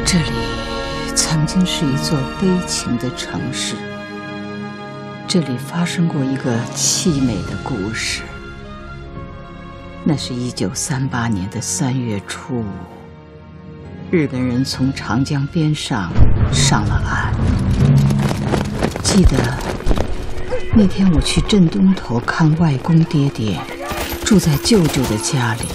这里曾经是一座悲情的城市，这里发生过一个凄美的故事。那是1938年的3月初5，日本人从长江边上上了岸。记得那天我去镇东头看外公爹爹，住在舅舅的家里。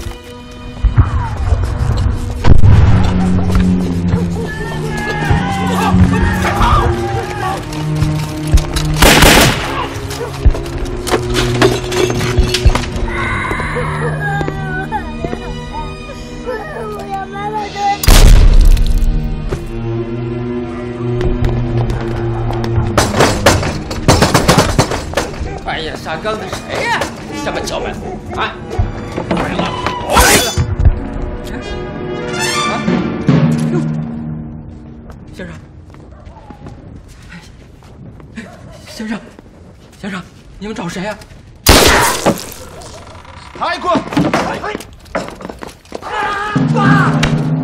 上缸的谁呀？这么敲门啊！来了，我来了！啊！哟，先生，先生，你们找谁呀？ 开锅！ 爸！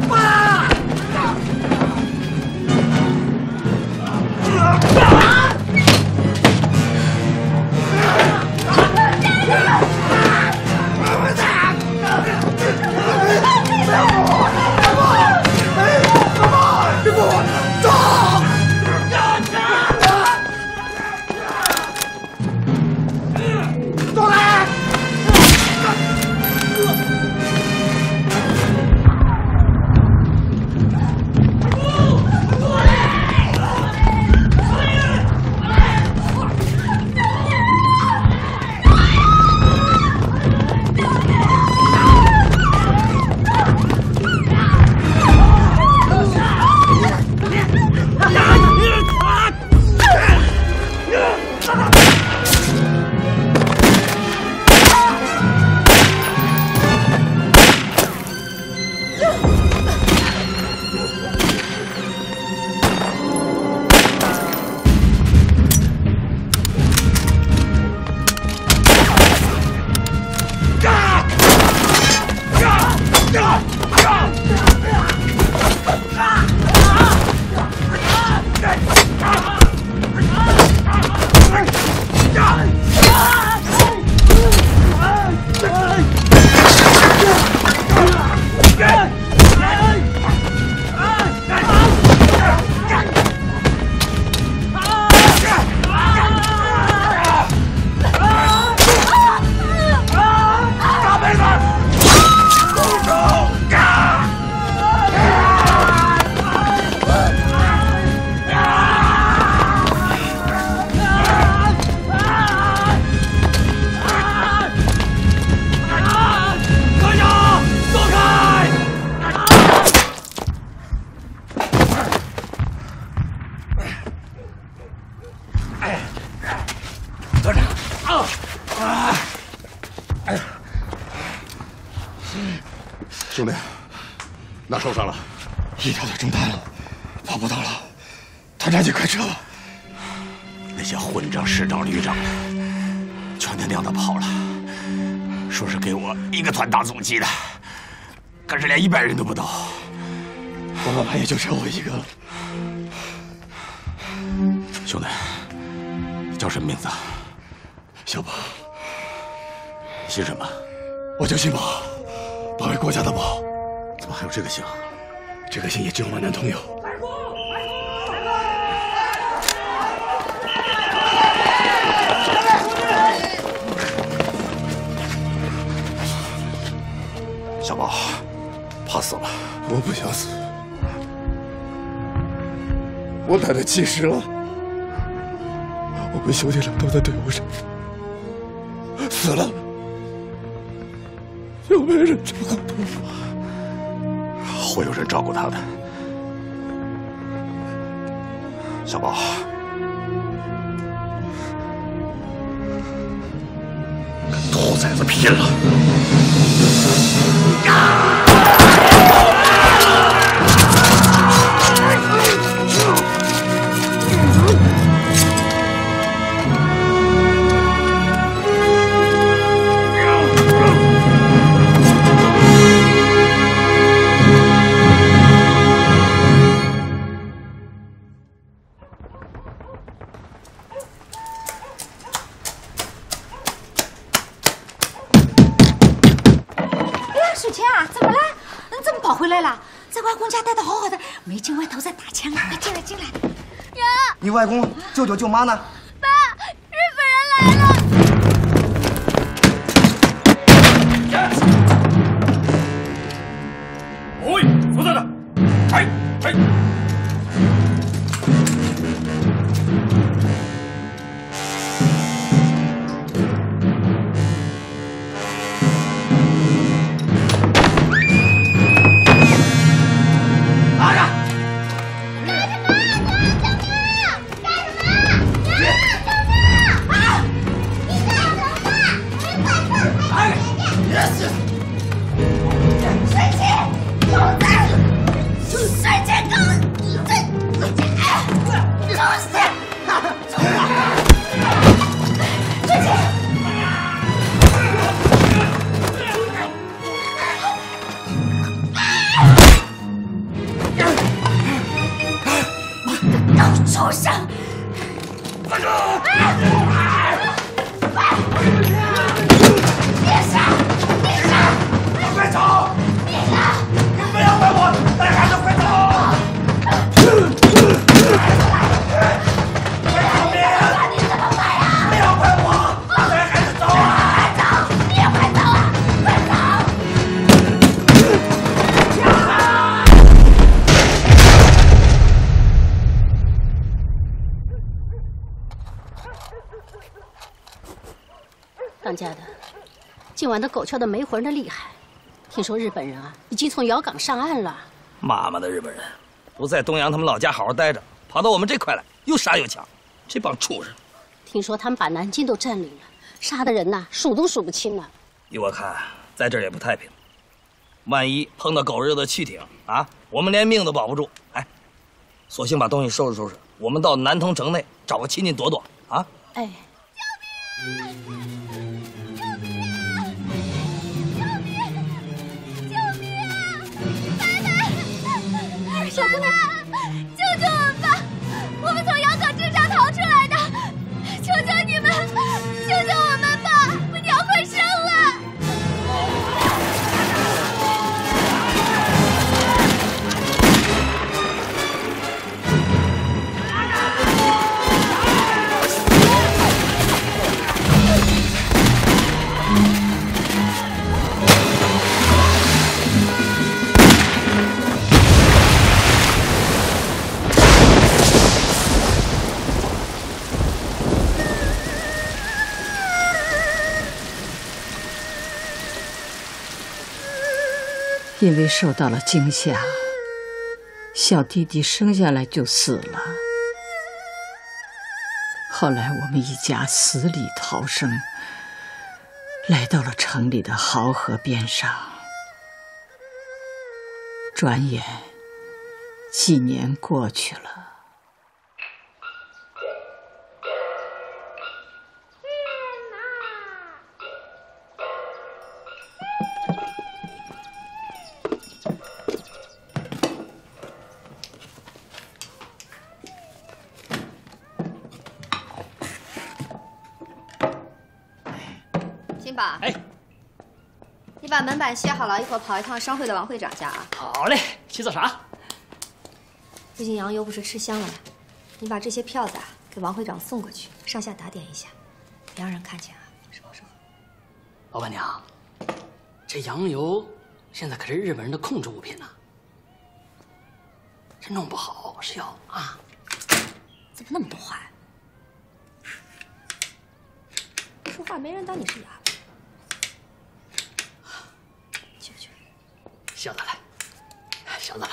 兄弟，哪受伤了？ 一条腿中弹了，跑不动了。团长，你快撤！ 那些混账师长、旅长全他娘的跑了，说是给我一个团大总机的，可是连100人都不到。 我老板也就剩我一个了。 兄弟，你叫什么名字？ 小宝。 姓什么？ 我就姓宝，保卫国家的宝。 怎么还有这个姓？ 这个姓也只有皖南通有。 小宝，怕死了？ 我不想死。我奶奶70了，我们兄弟俩都在队伍上，死了就没人照顾他。 会有人照顾他的。小宝，跟兔崽子拼了！ 没进外头在打枪，快进来进来！ 娘， 你外公、舅舅、舅妈呢？ 爸，日本人来了！ おい、そだだ！はいはい。 当家的，今晚的狗叫的没魂的厉害。听说日本人啊，已经从瑶港上岸了。 妈妈的日本人，不在东洋他们老家好好待着，跑到我们这块来，又杀又抢，这帮畜生！ 听说他们把南京都占领了，杀的人呐，数都数不清了。 依我看，在这儿也不太平。万一碰到狗日的汽艇啊，我们连命都保不住。哎，索性把东西收拾收拾，我们到南通城内找个亲戚躲躲啊！ 哎。 小姑娘，救救我们吧！我们从瑶港镇上逃出来的，求求你们，救救我们吧！我娘快生了。 因为受到了惊吓，小弟弟生下来就死了。后来我们一家死里逃生，来到了城里的濠河边上。转眼几年过去了。 金宝，哎，你把门板写好了，一会儿跑一趟商会的王会长家啊。 好嘞，去做啥？ 最近羊油不是吃香了吗？你把这些票子啊给王会长送过去，上下打点一下，别让人看见啊，是不是？ 老板娘，这羊油现在可是日本人的控制物品呢，这弄不好是要啊。 怎么那么多话呀？说话没人当你是哑巴。去， 小子来，小子来。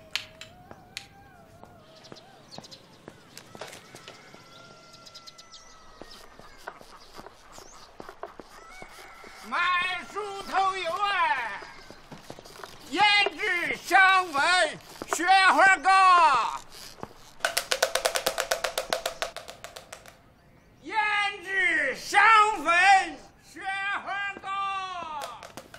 买书头有爱，胭脂香粉雪花膏。胭脂香粉雪花膏。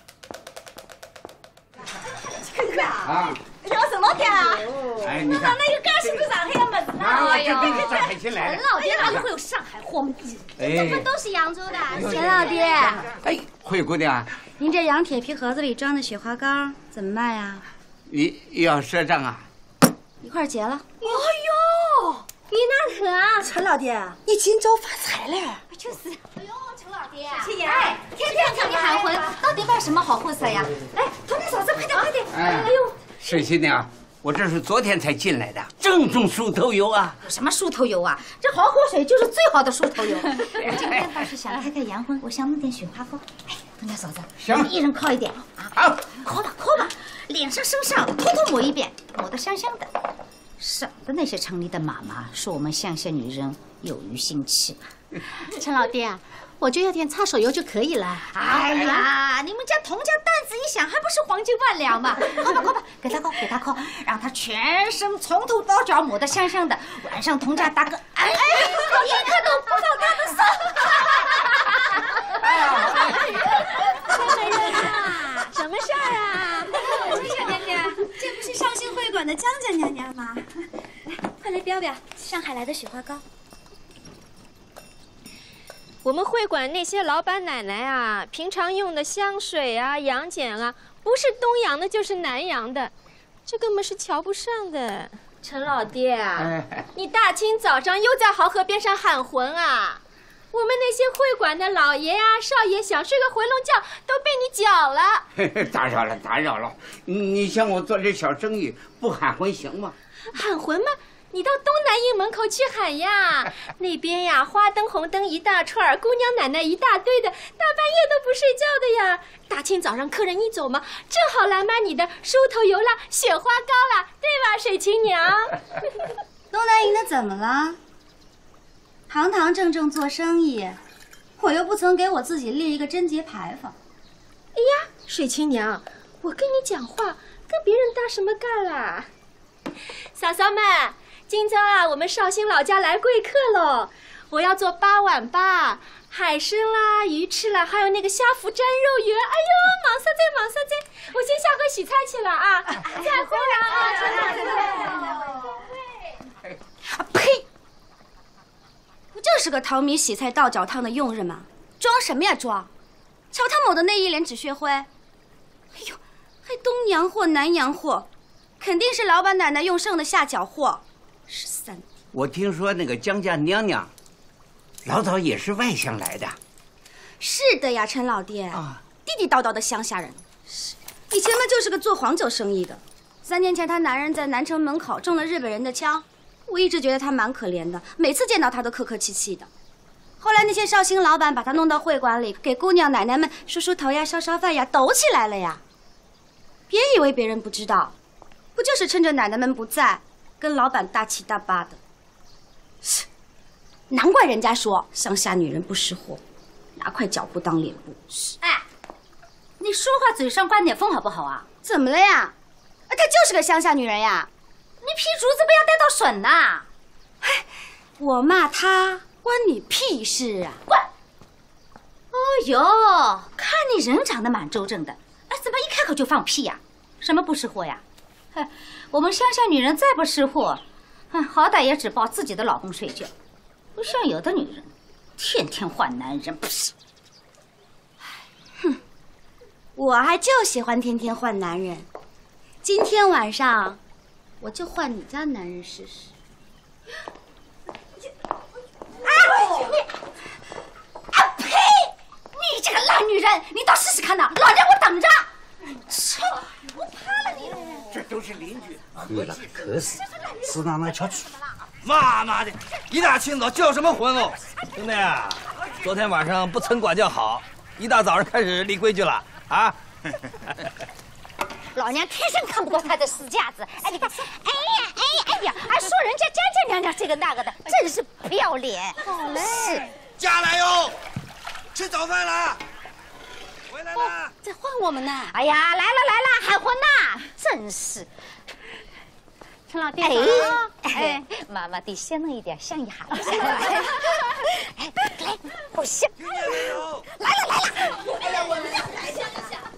啊！要什么店啊？ 哎，你看， 那有干什么上海的么子啊？ 哎呀，上海新来的。 老爹哪里会有上海货？ 哎， 这都是扬州的。 钱老爹， 哎，灰姑娘， 您这羊铁皮盒子里装的雪花膏怎么卖呀？ 你要赊账啊？ 一块结了。 哎呦，你哪去啊？ 陈老爹，你今朝发财了。 就是。哎呦，陈老爹， 七爷，哎，天天看你喊婚，到底办什么好婚事呀？哎，同你嫂子，快点快点！ 哎呦，水新娘，我这是昨天才进来的，正宗梳头油啊！ 什么梳头油啊？这黄河水就是最好的梳头油。我今天倒是想开个洋荤，我想弄点雪花膏。哎，同家嫂子， 行， 一人靠一点啊。 好， 靠吧靠吧，脸上身上通通抹一遍，抹得香香的。省得那些城里的妈妈说我们乡下女人有余心气。 陈老爹，我就要点擦手油就可以了。 哎呀，你们家童家担子一响，还不是黄金万两吗？靠吧靠吧，给他靠，让他全身从头到脚抹得香香的。晚上童家大哥，哎，一个都不到他的手。什么事儿啊？ 小娘娘，这不是绍兴会馆的江家娘娘吗？来，快来标标上海来的雪花膏。 我们会馆那些老板奶奶啊，平常用的香水啊、洋剪啊，不是东洋的，就是南洋的，这根本是瞧不上的。陈老爹啊，你大清早上又在濠河边上喊魂啊！我们那些会馆的老爷啊、少爷想睡个回笼觉，都被你搅了。 打扰了，你像我做这小生意，不喊魂行吗？ 喊魂吗？你到东南营门口去喊呀，那边呀花灯红灯一大串，姑娘奶奶一大堆的，大半夜都不睡觉的呀。大清早上客人一走嘛，正好来买你的梳头油啦、雪花膏啦，对吧，水琴娘？ 东南营的怎么了？堂堂正正做生意，我又不曾给我自己立一个贞节牌坊。 哎呀，水琴娘，我跟你讲话，跟别人搭什么嘎啦？嫂嫂们。今朝啊，我们绍兴老家来贵客喽！我要做8碗8，海参啦、鱼翅啦，还有那个虾脯沾肉圆。哎呦，忙啥子！我先下河洗菜去了啊！再会了啊！呸！不就是个淘米、洗菜、倒脚汤的佣人吗？装什么呀装？瞧他抹的那一脸纸屑灰！哎呦，还东洋货、南洋货，肯定是老板奶奶用剩的下脚货。13弟， 我听说那个江家娘娘，老早也是外乡来的。 是的呀，陈老爹啊，地地道道的乡下人。以前嘛就是个做黄酒生意的。3年前她男人在南城门口中了日本人的枪，我一直觉得他蛮可怜的，每次见到他都客客气气的。后来那些绍兴老板把他弄到会馆里，给姑娘奶奶们梳梳头呀、烧烧饭呀，抖起来了呀。别以为别人不知道，不就是趁着奶奶们不在，跟老板大七大八的。难怪人家说乡下女人不识货，拿块脚布当脸布。 哎，你说话嘴上灌点风好不好啊？ 怎么了呀？她就是个乡下女人呀！ 你劈竹子不要带到笋呐！ 哎，我骂她关你屁事啊！ 滚！哦呦，看你人长得蛮周正的，哎，怎么一开口就放屁呀？什么不识货呀？哼，我们乡下女人再不识货，好歹也只抱自己的老公睡觉，不像有的女人，天天换男人，不是？ 哼，我还就喜欢天天换男人。今天晚上，我就换你家男人试试。 呸！你这个烂女人，你倒试试看呐！老娘我等着。我怕了你了。 这都是邻居， 喝了渴死，死哪能瞧去？ 妈的，一大清早叫什么魂哦？兄弟啊，昨天晚上不曾管教好，一大早上开始立规矩了啊！ 老娘天生看不过他的死架子。哎，你看，哎呀，还说人家江家娘娘这个那个的，真是不要脸。 好嘞， 是。 家来哟，吃早饭了。回来了， 在换我们呢。 哎呀，来了，喊婚呐，真是。 陈老爹， 哎，妈妈得先弄一点香一哈。哎，来，好香。来了。哎呀，我们来香一下。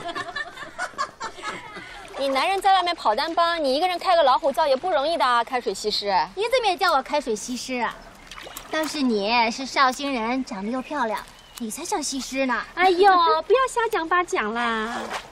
你男人在外面跑单帮，你一个人开个老虎灶也不容易的啊！开水西施， 你怎么也叫我开水西施啊？倒是你是绍兴人，长得又漂亮，你才像西施呢。 哎呦，不要瞎讲八讲啦！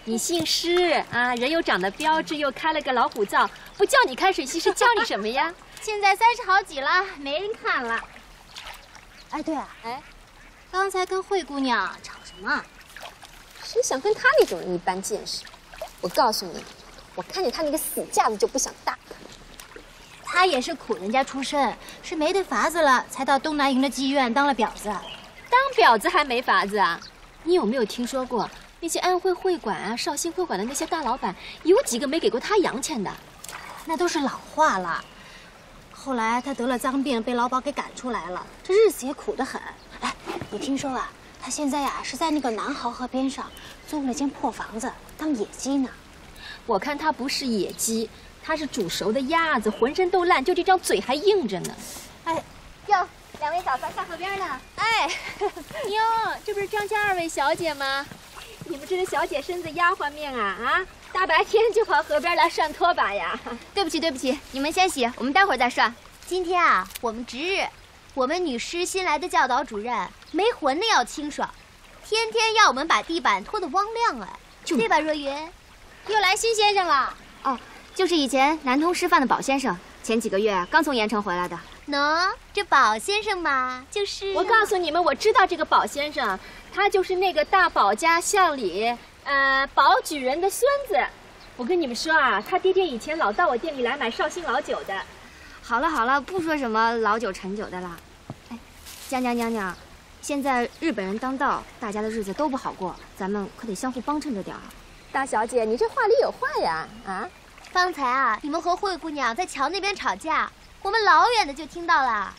你姓施啊，人又长得标致，又开了个老虎灶，不叫你开水西施，叫你什么呀？ 现在30好几了，没人看了。哎，对啊，哎，刚才跟慧姑娘吵什么？ 谁想跟他那种人一般见识？我告诉你，我看见他那个死架子就不想搭他。 他也是苦人家出身，是没得法子了，才到东南营的妓院当了婊子。 当婊子还没法子啊？你有没有听说过那些安徽会馆啊、绍兴会馆的那些大老板，有几个没给过他洋钱的？ 那都是老话了。后来他得了脏病，被老鸨给赶出来了，这日子也苦得很。哎，你听说啊，他现在呀是在那个南濠河边上租了间破房子当野鸡呢。 我看他不是野鸡，他是煮熟的鸭子，浑身都烂，就这张嘴还硬着呢。 哎，哟，2位嫂嫂下河边呢？ 哎，哟，这不是张家2位小姐吗？你们这是小姐身子丫鬟命啊啊！大白天就跑河边来涮拖把呀？ 对不起，对不起，你们先洗，我们待会儿再涮。今天啊，我们值日，我们女师新来的教导主任没魂的要清爽，天天要我们把地板拖得汪亮哎，对吧，若云？又来新先生了？ 哦，就是以前南通师范的宝先生，前几个月刚从盐城回来的。 喏，这宝先生嘛，就是…… 我告诉你们，我知道这个宝先生，他就是那个大宝家巷里，宝举人的孙子。我跟你们说啊，他爹爹以前老到我店里来买绍兴老酒的。 好了好了，不说什么老酒陈酒的了。哎，江江娘娘，现在日本人当道，大家的日子都不好过，咱们可得相互帮衬着点儿。 大小姐，你这话里有话呀！啊， 刚才啊，你们和慧姑娘在桥那边吵架，我们老远的就听到了。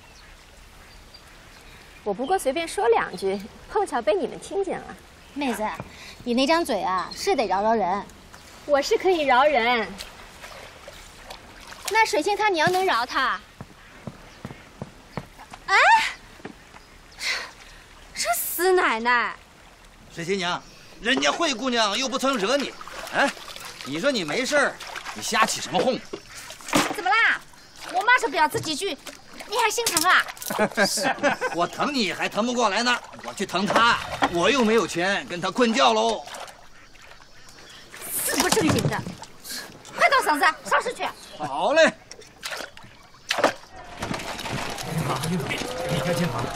我不过随便说2句，碰巧被你们听见了。 妹子，你那张嘴啊，是得饶饶人。 我是可以饶人，那水仙她娘能饶他？ 哎，这死奶奶！ 水仙娘，人家慧姑娘又不曾惹你，哎，你说你没事儿，你瞎起什么哄？ 怎么啦？我骂上婊子几句，你还心疼啊？ 我疼你还疼不过来呢，我去疼他，我又没有钱跟他困觉喽。 死不正经的，快到嗓子烧尸去！ 好嘞。 离开肩膀。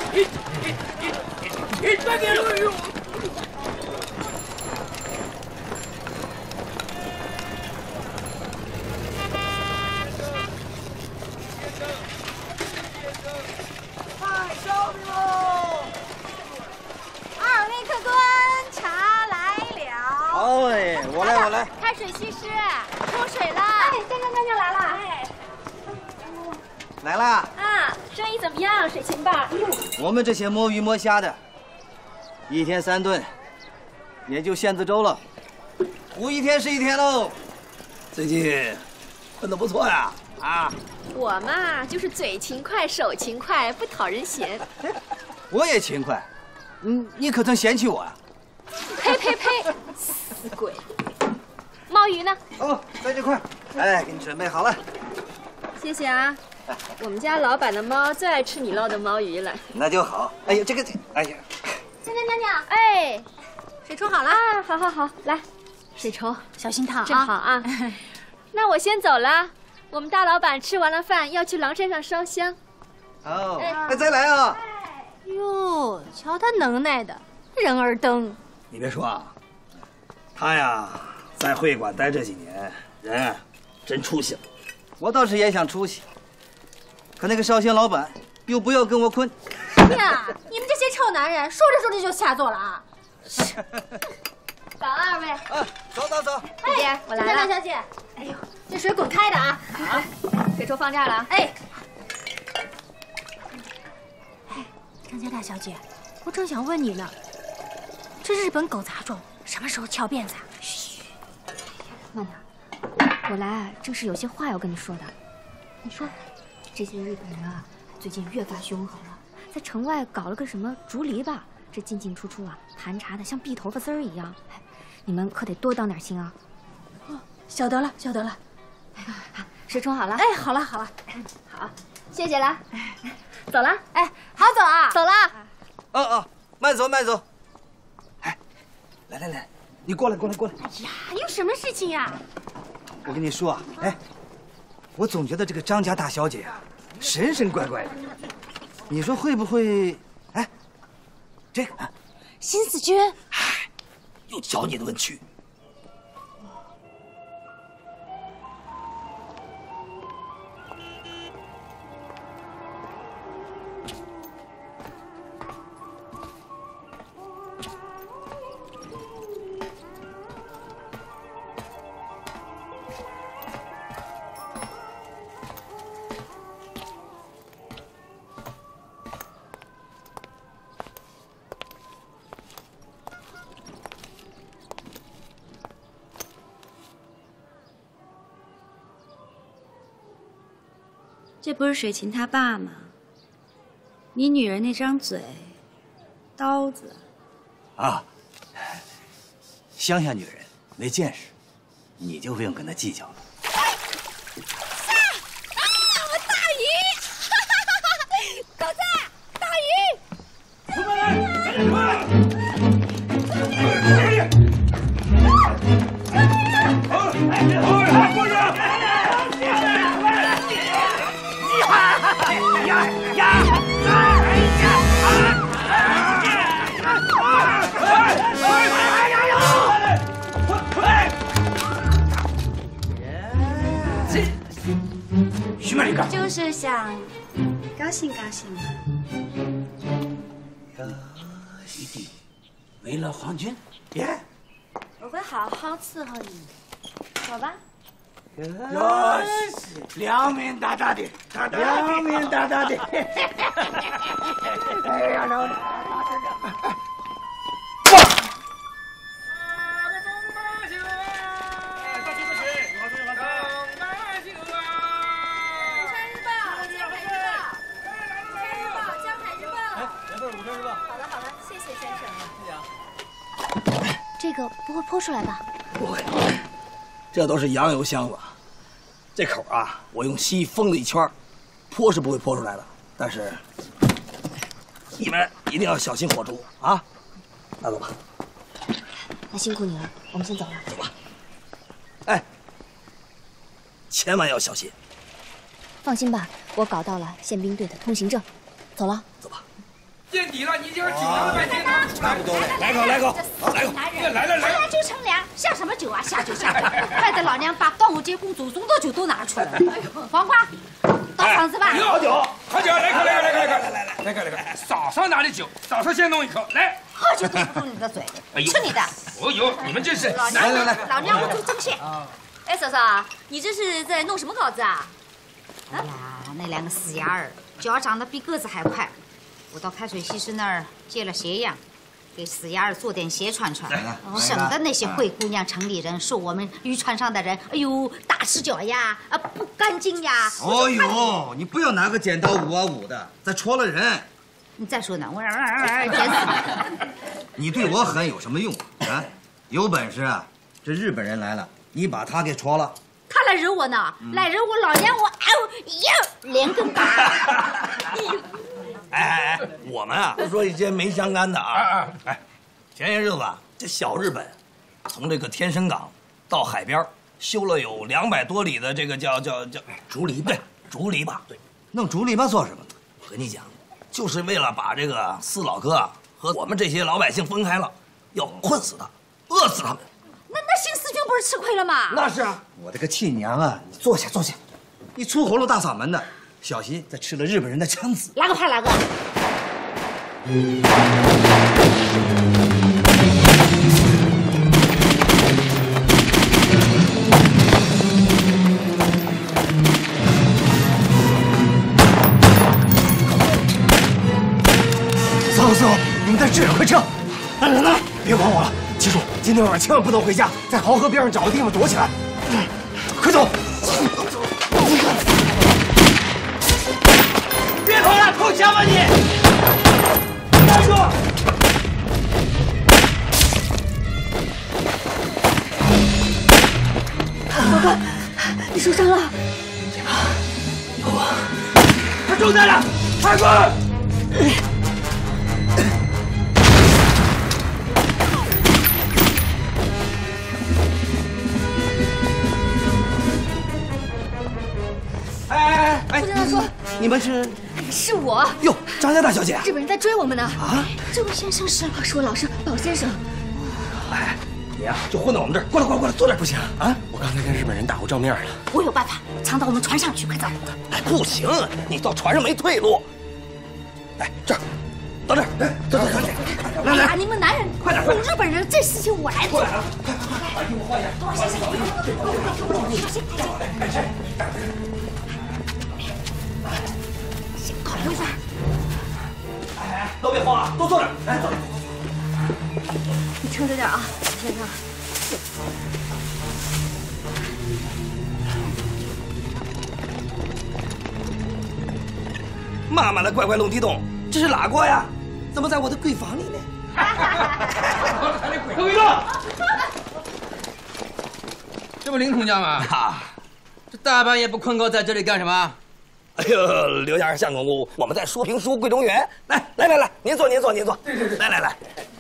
卖烧饼喽！2位客官，茶来了。 哎，我来。 开水西施，出水了。 哎，江江来了。哎， 来啦！ 啊，生意怎么样？水芹吧？ 我们这些摸鱼摸虾的，1天3顿，也就限子粥了，糊1天是1天喽。 最近混得不错呀，啊！ 我嘛，就是嘴勤快，手勤快，不讨人嫌。 我也勤快，你可曾嫌弃我呀？ 呸！死鬼！猫鱼呢？ 哦，在这块。哎，给你准备好了。 谢谢啊。我们家老板的猫最爱吃你捞的猫鱼了。 那就好。哎呀，哎呀， 江娘， 哎， 水冲好了啊！好，来，水冲， 小心烫啊！ 正好啊。那我先走了。我们大老板吃完了饭要去狼山上烧香。 哦，再来啊！ 哟，瞧他能耐的，人儿蹬。 你别说啊，他呀在会馆待这几年，人真出息了。 我倒是也想出息，可那个绍兴老板又不要跟我困。 呀，你们这些臭男人，说着就下作了啊！ 早啊，2位。 走。 姐姐，我来了。 江小姐，哎呦，这水滚开的啊！ 好，水抽放这儿了。 哎，张家大小姐，我正想问你呢，这日本狗杂种什么时候翘辫子啊？ 嘘，慢点。我来正是有些话要跟你说的。你说，这些日本人啊，最近越发凶狠了，在城外搞了个什么竹篱笆，这进进出出啊，盘查的像篦头发丝儿一样。你们可得多当点心啊！ 哦，晓得了。 水冲好了。 哎，好了。 好，谢谢了。走了。 哎，好走啊！ 走了。 慢走。哎，来， 你过来，过来，过来。 哎呀，有什么事情呀？ 我跟你说啊，哎，我总觉得这个张家大小姐啊，神神怪怪的。你说会不会？哎，这个新四军， 哎，又教你的问句。 这不是水琴他爸吗？你女人那张嘴，刀子啊，乡下女人没见识，你就不用跟她计较了。 我大鱼！狗子，大鱼！ 出来！赶紧出来！ 徐曼，你干？ 就是想高兴高兴嘛。 玉帝，为了皇军，耶！ 我会好好伺候你，走吧。 哟，两面大大的，两面大大的。哎呀，老。 这个不会泼出来吧？ 不会，这都是洋油箱子。这口啊，我用锡封了一圈，泼是不会泼出来的。但是你们一定要小心火烛啊！那走吧。 那辛苦你了，我们先走了。 走吧。哎，千万要小心。 放心吧，我搞到了宪兵队的通行证。走了。 走吧。 见底了，你这个紧张的半天， 差不多了，来口，来口，来口， 来了就乘凉，下什么酒啊，下就下，害得老娘把端午节公主送的酒都拿出来了。黄瓜，倒房子吧。 好酒，好酒，来口，来口，嫂嫂哪里酒？嫂嫂先弄一口，来。 喝酒堵不住你的嘴，吃你的。 哦呦，你们这是来，老娘不做针线。 哎，嫂嫂，你这是在弄什么稿子啊？ 哎呀，那两个死丫儿，脚长得比个子还快。我到开水西施那儿借了鞋样，给死丫儿做点鞋穿穿，省得那些灰姑娘、城里人说我们渔船上的人，哎呦，大赤脚呀，啊不干净呀。 哦呦，你不要拿个剪刀捂啊捂的，再戳了人。 你再说呢，我剪死你！ 你对我狠有什么用啊？有本事啊，这日本人来了，你把他给戳了。 他来惹我呢，来惹我老娘我哎呦连根拔。 哎，我们啊，不说一些没相干的啊。哎，前些日子啊，这小日本从这个天生港到海边修了有200多里的这个叫竹篱笆，对，竹篱笆，对， 弄竹篱笆做什么呢？ 我跟你讲，就是为了把这个四老哥啊和我们这些老百姓分开了，要困死他，饿死他们。 那新四军不是吃亏了吗？ 那是啊， 我的个亲娘啊！你坐下，坐下，你粗喉咙大嗓门的。小心再吃了日本人的枪子！ 哪个怕哪个？ 嫂，你们在这，快撤！来，别管我了，记住，今天晚上千万不能回家，在濠河边上找个地方躲起来。快走！ 别跑了，投降吧你！站住！ 老哥，你受伤了？ 有我。 他中弹了，快滚！ 哎， 不跟他说。 你们是？ 是我。 哟，张家大小姐啊！ 日本人在追我们呢。 啊？ 这位先生是我老师宝先生。 哎，你呀就混到我们这儿，过来，坐这儿。 不行啊！我刚才跟日本人打过照面了。 我有办法，藏到我们船上去，快走！ 哎，不行，你到船上没退路。哎，这儿，到这儿，来，走， 哎呀，你们男人快点！日本人这事情我来做。 快给我换一下。 先考虑一下。 哎，都别慌啊，都坐这儿。来，走。 你撑着点啊，先生。 妈妈的怪怪弄地洞，这是哪国呀？怎么在我的闺房里呢？ 都一个！这不林冲家吗？这大半夜不困够，在这里干什么？ 哎呦，刘先生、相公公，我们在说评书《桂中园》。来，您坐。对，来。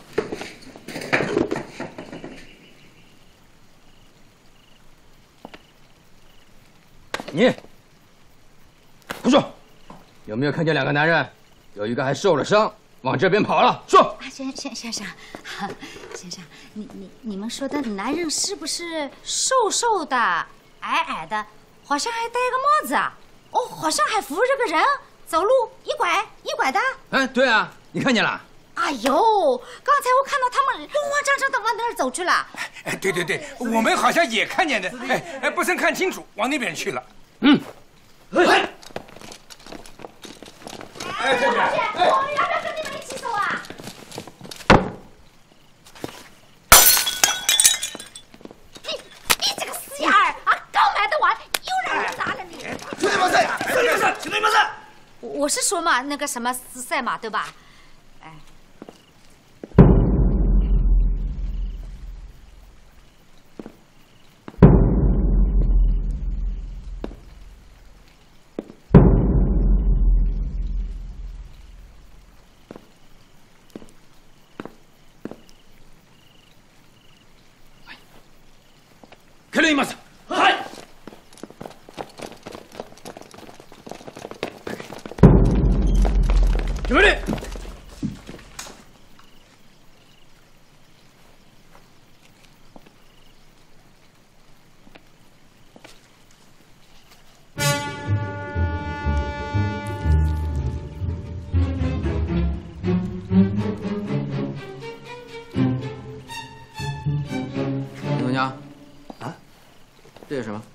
你，快说，有没有看见2个男人？有一个还受了伤，往这边跑了。说。 先生，你们说的男人是不是瘦的、矮的，好像还戴个帽子啊？哦，好像还扶着个人，走路一拐的。 哎，对啊，你看见了？ 哎呦，刚才我看到他们慌慌张张的往那儿走去了。 哎，对，我们好像也看见的，不甚看清楚，往那边去了。 哎，这是。我要不要跟你们一起走啊？你这个死丫儿啊！刚买的碗又让人砸了你。 请你们赛。 我是说嘛，那个什么赛马对吧？哎。 开了一马子，嗨！准备立。林东家。这是什么？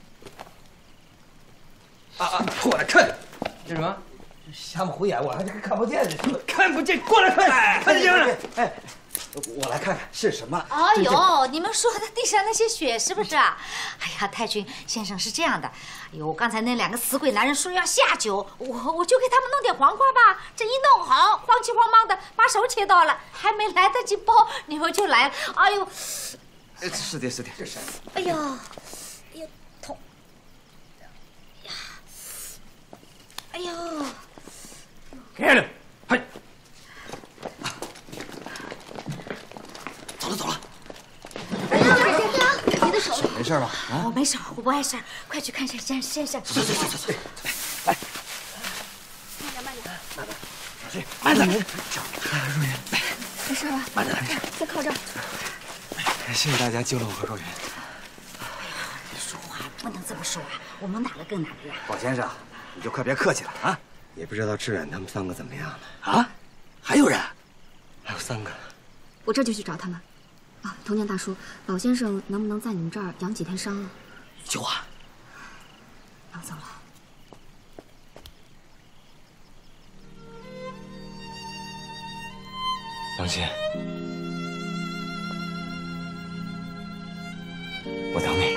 过来看， 这是什么？ 瞎胡眼，我还看不见呢。 看不见，过来看，看见了。 哎，我来看看是什么。 哎呦，你们说的地上那些血是不是啊？哎呀，太君先生是这样的，哎呦，刚才那2个死鬼男人说要下酒，我就给他们弄点黄瓜吧。这一弄好，慌急慌忙的把手切到了，还没来得及包，你们就来了。哎呦， 是的，这是。 哎呦，痛！哎呦， 开了，嗨！ 走了。 哎呀，你的手。 没事吧？ 我没事，我不碍事，快去看一下先生。 走，来，慢点，若云， 没事吧？ 慢点， 先靠这儿。 谢谢大家救了我和若云。 你说话不能这么说啊，我们哪个跟哪个呀？ 宝先生，你就快别客气了啊！ 也不知道志远他们3个怎么样了啊？还有人？ 还有3个。 我这就去找他们。啊，童年大叔，老先生能不能在你们这儿养几天伤啊？ 有啊。 那我走了。 良心，我等你。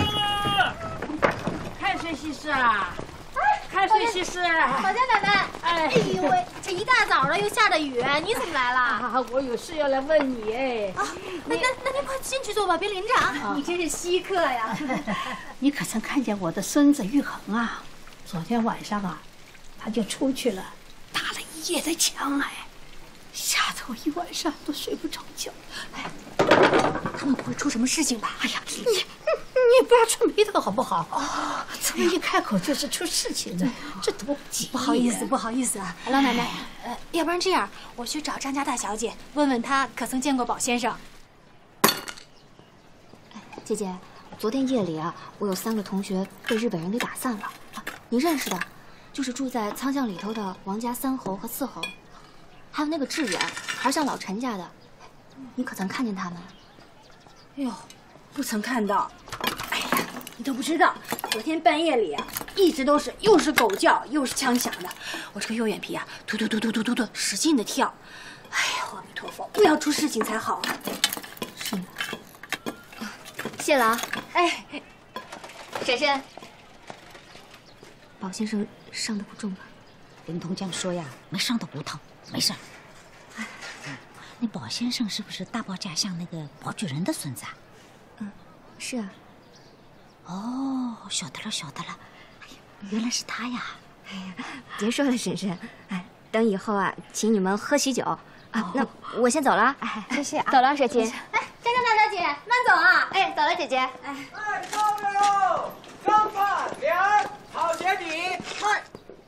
是啊，开水稀释。 宝家奶奶， 哎呦喂，这一大早的又下着雨，你怎么来了？ 啊，我有事要来问你哎。 啊，那您快进去坐吧，别淋着啊。你真是稀客呀！ 你可曾看见我的孙子玉恒啊？昨天晚上啊，他就出去了，打了一夜的枪，哎，吓得我一晚上都睡不着觉。哎， 他们不会出什么事情吧？ 哎呀，你不要皱眉头好不好？哦，怎么一开口就是出事情呢？这多急！ 不好意思，不好意思啊，老奶奶，要不然这样，我去找张家大小姐，问问她可曾见过宝先生。 姐姐，昨天夜里啊，我有3个同学被日本人给打散了。你认识的，就是住在仓巷里头的王家3侯和4侯，还有那个志远，还是像老陈家的。你可曾看见他们？ 哎呦，不曾看到。哎呀，你都不知道，昨天半夜里啊，一直都是又是狗叫又是枪响的，我这个右眼皮啊，突突突突突突突，使劲的跳。哎呀，阿弥陀佛，不要出事情才好。 是。谢了啊。 哎， 婶婶，宝先生伤得不重吧？ 林同江说呀，没伤得骨头，没事。那宝先生是不是大报家巷那个宝举人的孙子啊？ 是啊。 哦，晓得了，晓得了。哎呀，原来是他呀！ 哎呀，别说了，婶婶。哎，等以后啊，请你们喝喜酒啊。那我先走了。哎， 谢谢啊。 走了，水琴。 哎，张家大小姐，慢走啊！ 哎，走了，姐姐。哎， 到了哟！钢帕帘儿，好鞋底，慢。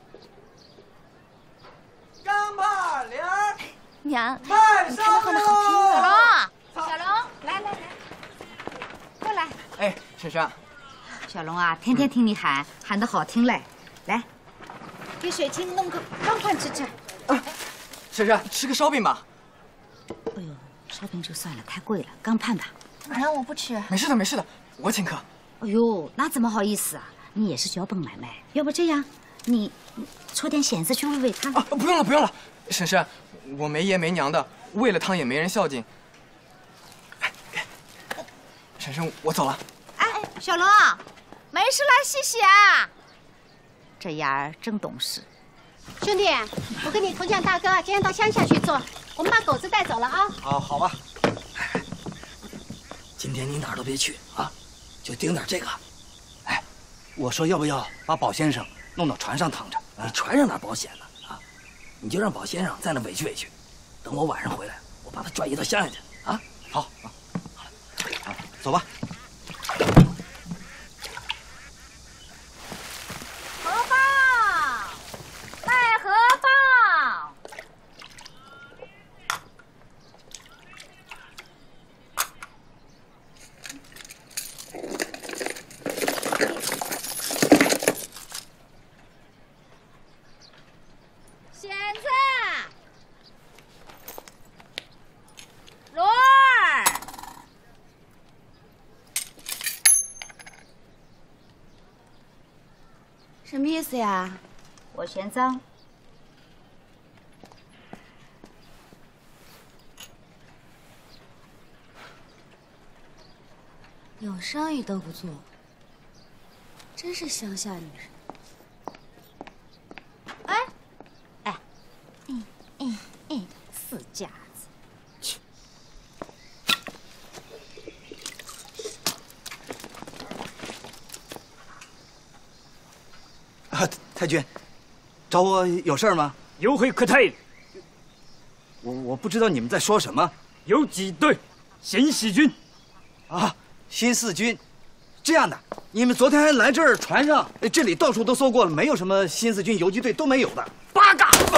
钢帕帘儿。 娘， 慢上路。 小龙，来，过来。 哎，婶婶。 小龙啊，天天听你喊得好听嘞。来，给水清弄个钢饭吃吃。 啊，婶婶，吃个烧饼吧。 哎呦，烧饼就算了，太贵了，钢饭吧。 娘，我不吃。 没事的，没事的，我请客。 哎呦，那怎么好意思啊？你也是小本买卖，要不这样，你搓点蚬子去喂喂它。 啊，不用了，不用了，婶婶，我没爷没娘的，喂了汤也没人孝敬。婶婶，我走了。 哎，小龙，没事来洗洗啊。这丫儿真懂事。 兄弟，我跟你同江大哥今天到乡下去做，我们把狗子带走了啊。 好吧。 今天你哪儿都别去啊，就盯点这个。 哎，我说要不要把宝先生弄到船上躺着？ 你船上哪保险呢？啊，你就让宝先生在那委屈委屈，等我晚上回来，我把他转移到乡下去啊。 好，走吧。 荷包，卖荷包。蚬子，螺儿。 什么意思呀？ 我嫌脏。 有生意都不做，真是乡下女人。 死家子。去。 啊，太君，找我有事儿吗？ 有会可退。 我不知道你们在说什么。 有几队新四军。 啊，新四军。这样的，你们昨天还来这儿船上，这里到处都搜过了，没有什么新四军游击队，都没有的。 八嘎子。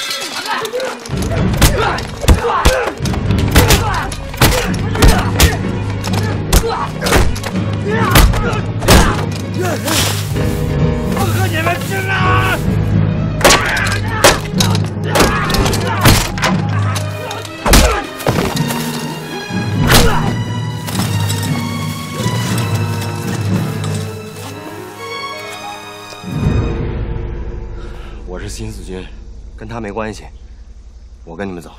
我和你们拼了！ 我是新四军，跟他没关系。我跟你们走。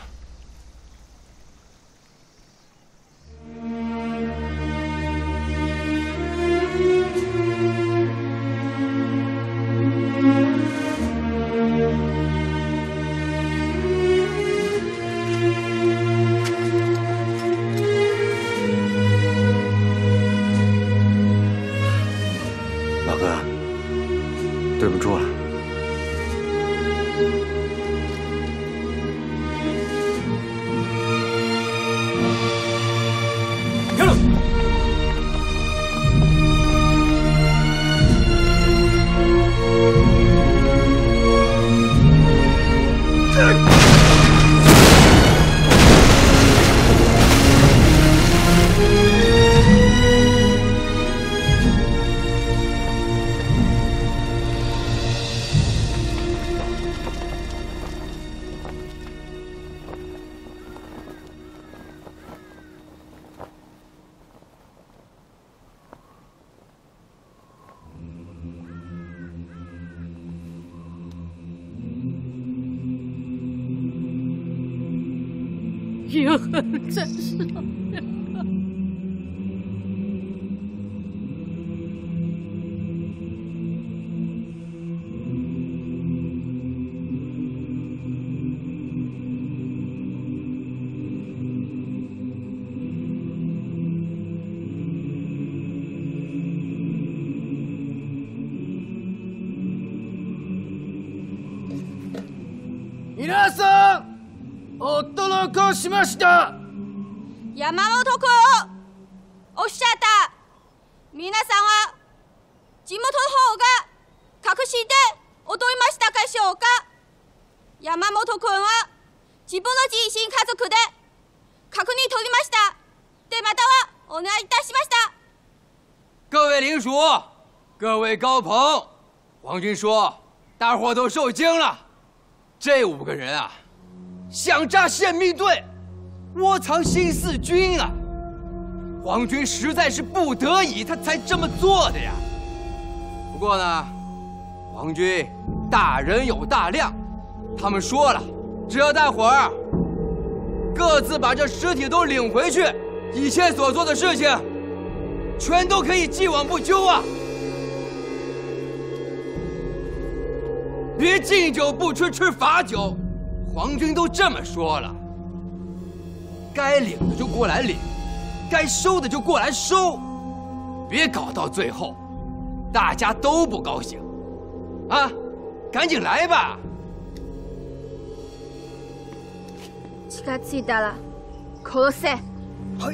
玉衡真是老人啊！ 皆さん、驚かしました。 山本君、おっしゃった。皆さんは地元の方が隠して踊りましたかしょうか。山本君は自分の自身家族で確認取りました。で、またはお願いいたしました。 各位领属，各位高朋，皇军说，大伙都受惊了。这5个人啊，想炸宪密队，窝藏新四军啊！皇军实在是不得已，他才这么做的呀。不过呢，皇军大人有大量，他们说了，只要大伙儿各自把这尸体都领回去，以前所做的事情，全都可以既往不咎啊！别敬酒不吃吃罚酒，皇军都这么说了，该领的就过来领，该收的就过来收，别搞到最后大家都不高兴啊！赶紧来吧。 気がついたら殺せ。 はい。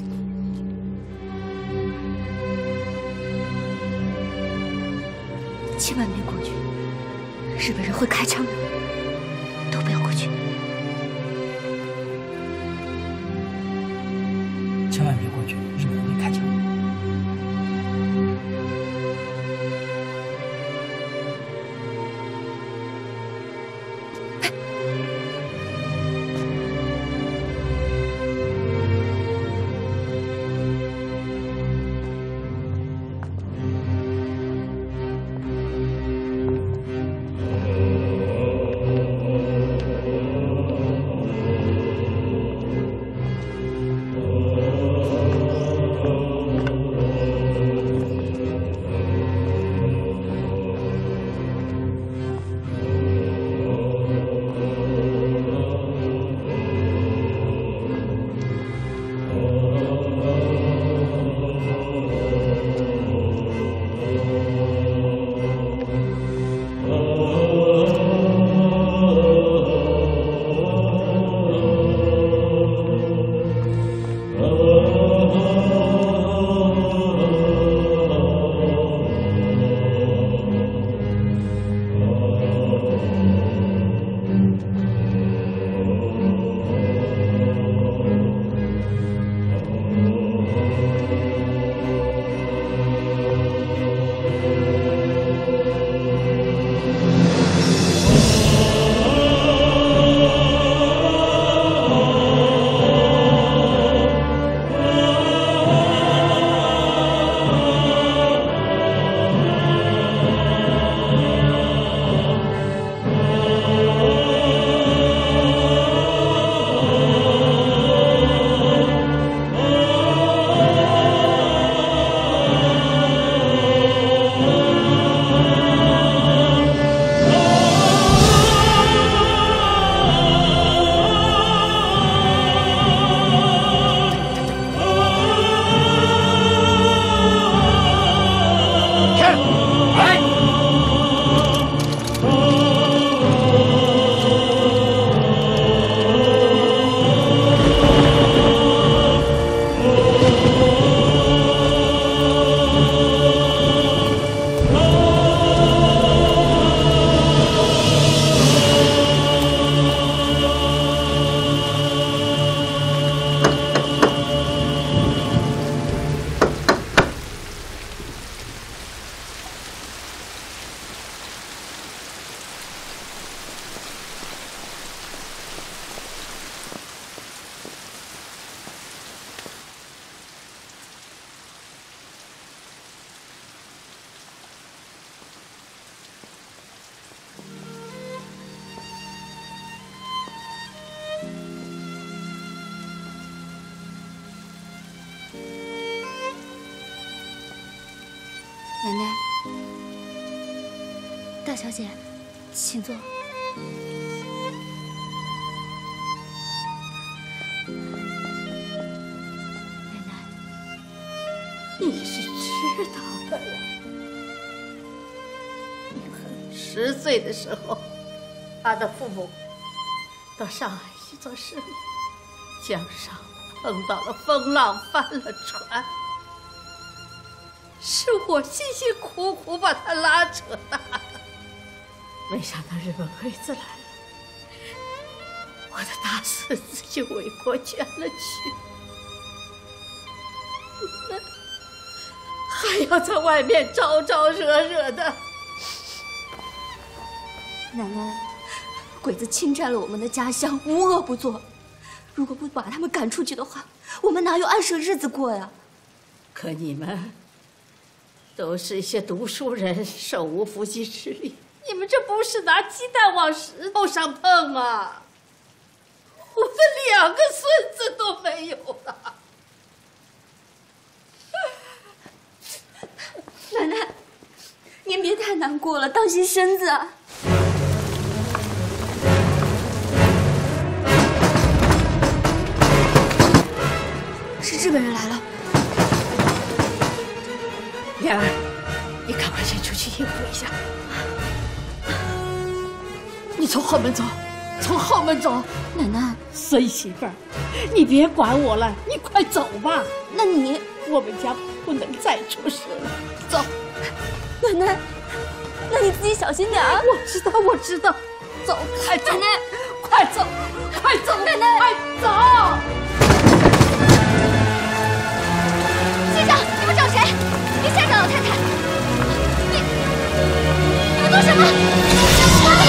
千万别过去，日本人会开枪的，都不要过去。 千万别过去，日本人会开枪。 大小姐，请坐。 奶奶，你是知道的呀。10岁的时候，他的父母到上海去做生意，江上碰到了风浪，翻了船。是我辛辛苦苦把他拉扯大的，没想到日本鬼子来了，我的大孙子就围过圈了去，还要在外面招招惹惹的。 奶奶，鬼子侵占了我们的家乡，无恶不作。如果不把他们赶出去的话，我们哪有安生日子过呀？ 可你们都是一些读书人，手无缚鸡之力，你们这不是拿鸡蛋往石头上碰啊！我的2个孙子都没有了。 奶奶，您别太难过了，当心身子啊！是日本人来了。 莲儿，你赶快先出去应付一下。你从后门走，从后门走。 奶奶， 孙媳妇儿，你别管我了，你快走吧。 那你， 我们家不能再出事了。走， 奶奶，那你自己小心点啊。 我知道，我知道。走，快走， 奶奶， 快走，快走， 奶奶， 快走。 先生，你们找谁？别吓着老太太！你们做什么？老太太！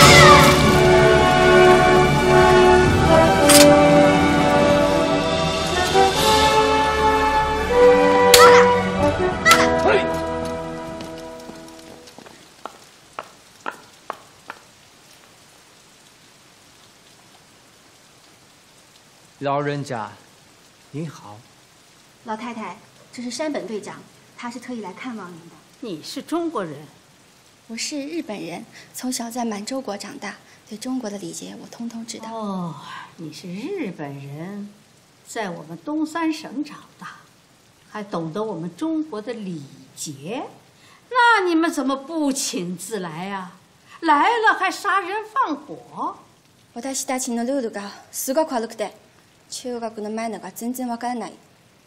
老人家，您好。 老太太，这是山本队长，他是特意来看望您的。 你是中国人？ 我是日本人，从小在满洲国长大，对中国的礼节我通通知道。 哦，你是日本人，在我们东三省长大，还懂得我们中国的礼节，那你们怎么不请自来啊？来了还杀人放火？ 私たちのルールがすごく悪くて、中学の前のが全然わからない。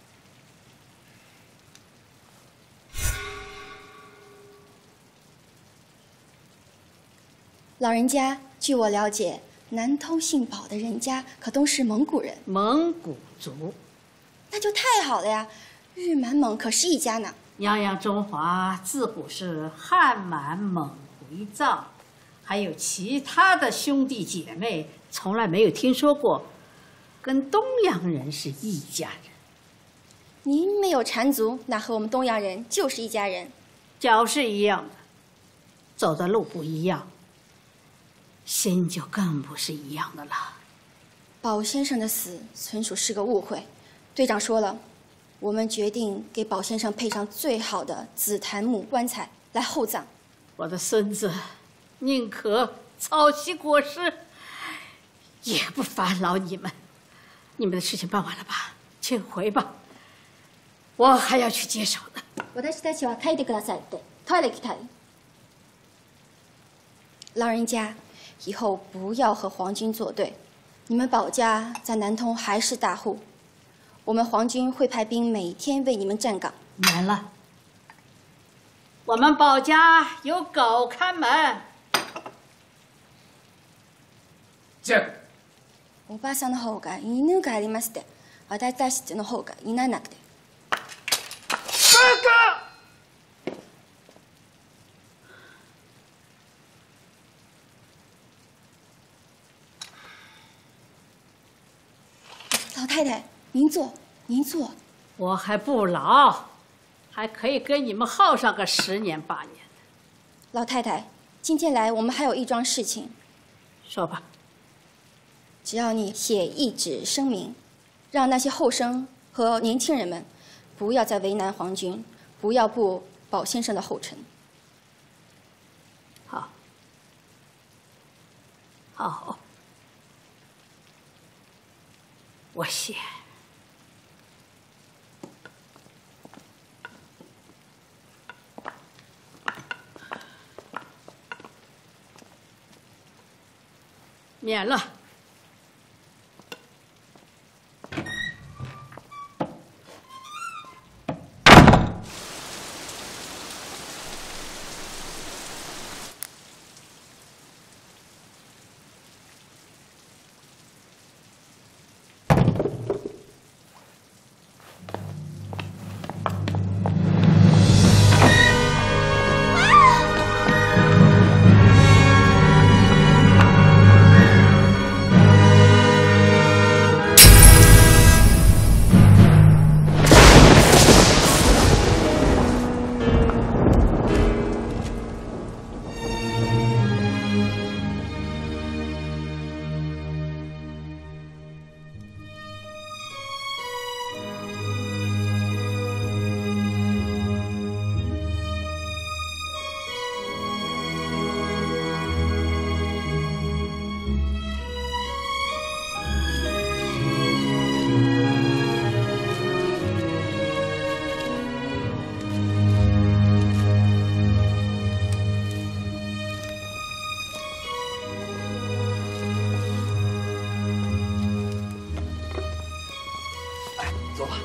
老人家，据我了解，南通姓保的人家可都是蒙古人。 蒙古族， 那就太好了呀！日满蒙可是一家呢。 泱泱中华自古是汉满蒙回藏，还有其他的兄弟姐妹，从来没有听说过跟东洋人是一家人。 您没有缠足，那和我们东洋人就是一家人。 脚是一样的，走的路不一样，心就更不是一样的了。 保先生的死纯属是个误会，队长说了，我们决定给保先生配上最好的紫檀木棺材来厚葬。 我的孙子宁可草席裹尸，也不烦劳你们。你们的事情办完了吧？请回吧，我还要去接手呢。 私たちは帰ってくださいってトイレ行きたい。老人家，以后不要和皇军作对。你们保家在南通还是大户，我们皇军会派兵每天为你们站岗。 免了，我们保家有狗看门。 见。 おばあさんの方が犬がありまして、私たちの方がいなくて。老太太，您坐，您坐。 我还不老，还可以跟你们耗上个10年8年的。 老太太，今天来我们还有一桩事情。 说吧。 只要你写一纸声明，让那些后生和年轻人们不要再为难皇军，不要步保先生的后尘。 好， 好，我写。免了。 走吧，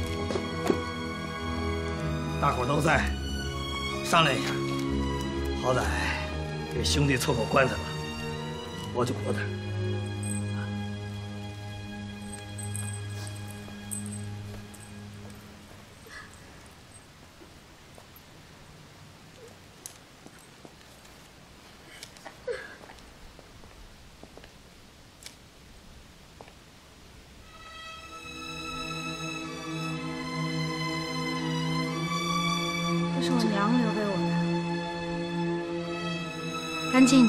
大伙儿都在，商量一下，好歹给兄弟凑口棺材吧，活就活点。 是我娘留给我的，干净的。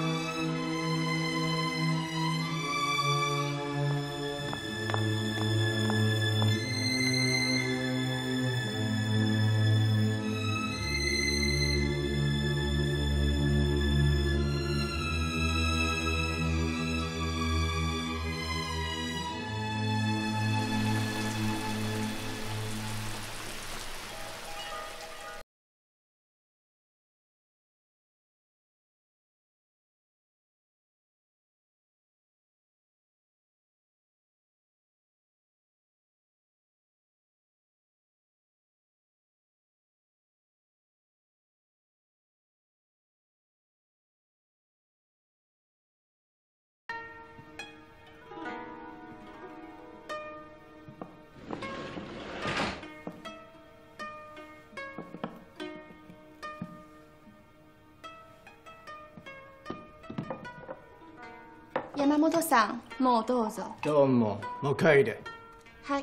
山本さん、もうどうぞ。 どうも、もう帰れ。 はい。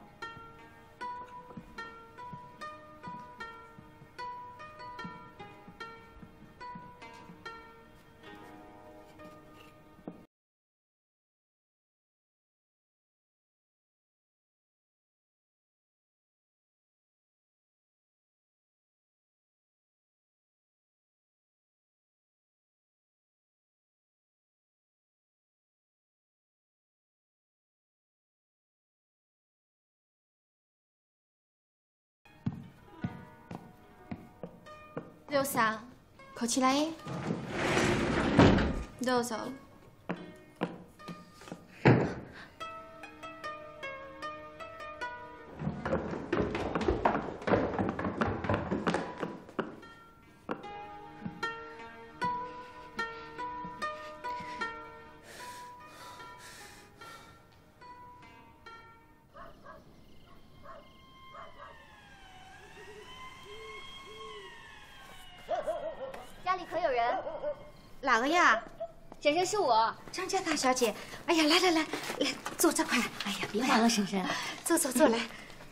りょうさん、こちらへ。どうぞ。 家里可有人？ 哪个呀？ 婶婶是我， 张家大小姐。哎呀，来来来，来坐这块。哎呀， 别忙了，婶婶， 坐来。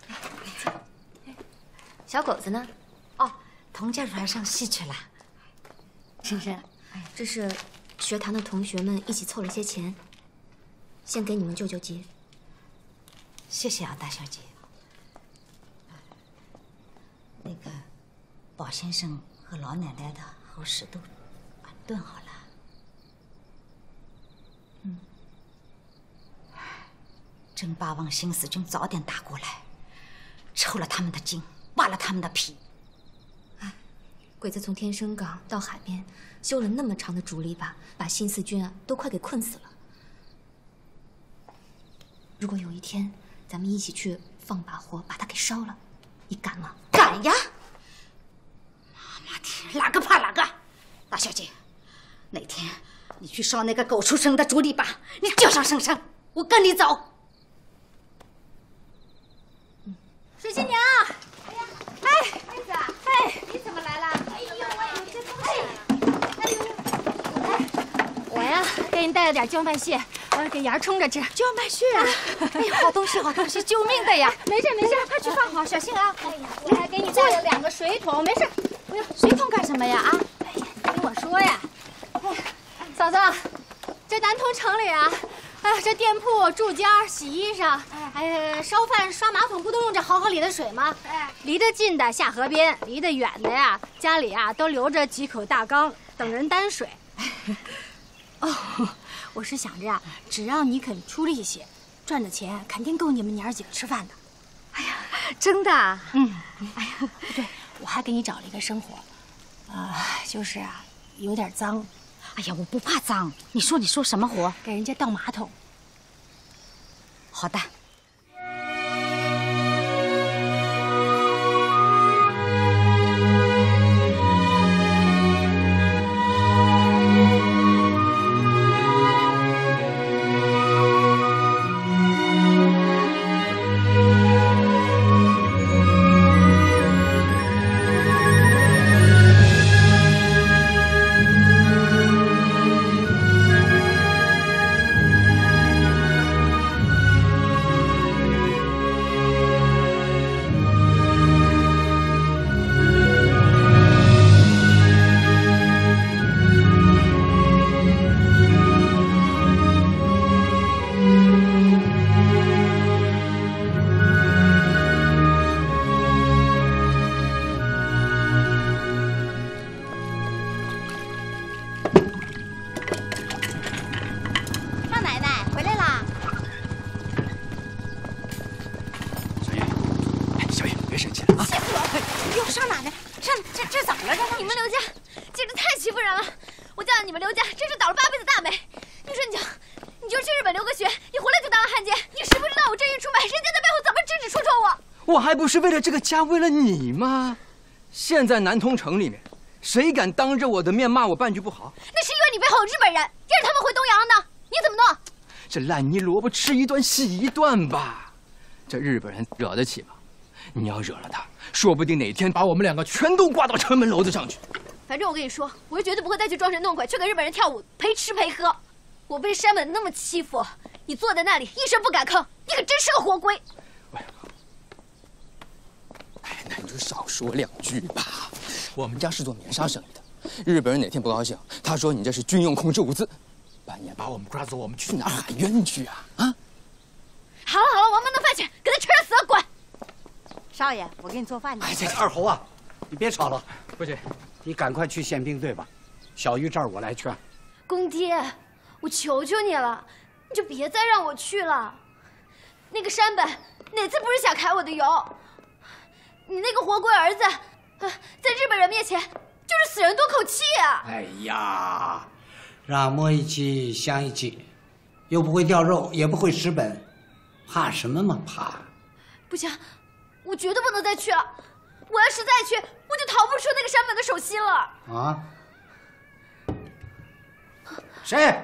小狗子呢？ 哦，童家软上戏去了。 婶婶，这是学堂的同学们一起凑了些钱，先给你们救救急。 谢谢啊，大小姐。那个，宝先生和老奶奶的后事都炖好了。 真巴望新四军早点打过来，抽了他们的筋，扒了他们的皮。 鬼子从天生港到海边修了那么长的竹篱笆，把新四军啊都快给困死了。如果有一天咱们一起去放把火把它给烧了，你敢吗？ 敢呀！妈的，哪个怕哪个！大小姐，哪天你去烧那个狗畜生的竹篱笆，你叫上声声，我跟你走。 水新娘，哎，妹子，哎，你怎么来了？哎呦，我有些东西。哎呦， 我呀，给你带了点茭麦屑，我要给芽冲着吃。 茭麦屑啊！ 哎呀，好东西，好东西，救命的呀！ 没事没事，快去放好，小心啊！ 哎呀，我还给你带了2个水桶，没事。 不用，水桶干什么呀？啊？ 哎呀，你听我说呀，嫂子，这南通城里啊。哎，这店铺、住家、洗衣裳，烧饭、刷马桶，不都用这好好里的水吗？离得近的下河边，离得远的呀，家里啊都留着几口大缸，等人担水。哦，我是想着啊，只要你肯出力些，赚的钱肯定够你们娘儿几个吃饭的。 哎呀，真的？ 哎呀，对，我还给你找了一个生活，就是啊，有点脏。 哎呀，我不怕脏。你说什么活？ 给人家倒马桶。 好的。 我还不是为了这个家，为了你吗？现在南通城里面，谁敢当着我的面骂我半句不好？ 那是因为你背后有日本人，要是他们回东洋呢，你怎么弄？ 这烂泥萝卜吃一段洗一段吧，这日本人惹得起吗？你要惹了他，说不定哪天把我们2个全都挂到城门楼子上去。 反正我跟你说，我是绝对不会再去装神弄鬼，去给日本人跳舞，陪吃陪喝。我被山本那么欺负，你坐在那里一声不敢吭，你可真是个活龟。 那你就少说2句吧。我们家是做棉纱生意的，日本人哪天不高兴，他说你这是军用控制物资，半夜把我们抓走，我们去哪儿喊冤去啊？啊！ 好了好了，王八弄饭去，给他吃了死了，滚！ 少爷，我给你做饭去。 哎，二猴啊，你别吵了， 不行， 你赶快去宪兵队吧。小玉这儿我来劝。 公爹，我求求你了，你就别再让我去了。那个山本哪次不是想揩我的油？你那个活龟儿子，在日本人面前就是死人多口气啊！ 哎呀，让摸一起香一起，又不会掉肉，也不会蚀本，怕什么嘛怕？ 不行，我绝对不能再去了。我要是再去，我就逃不出那个山本的手心了。 啊？谁？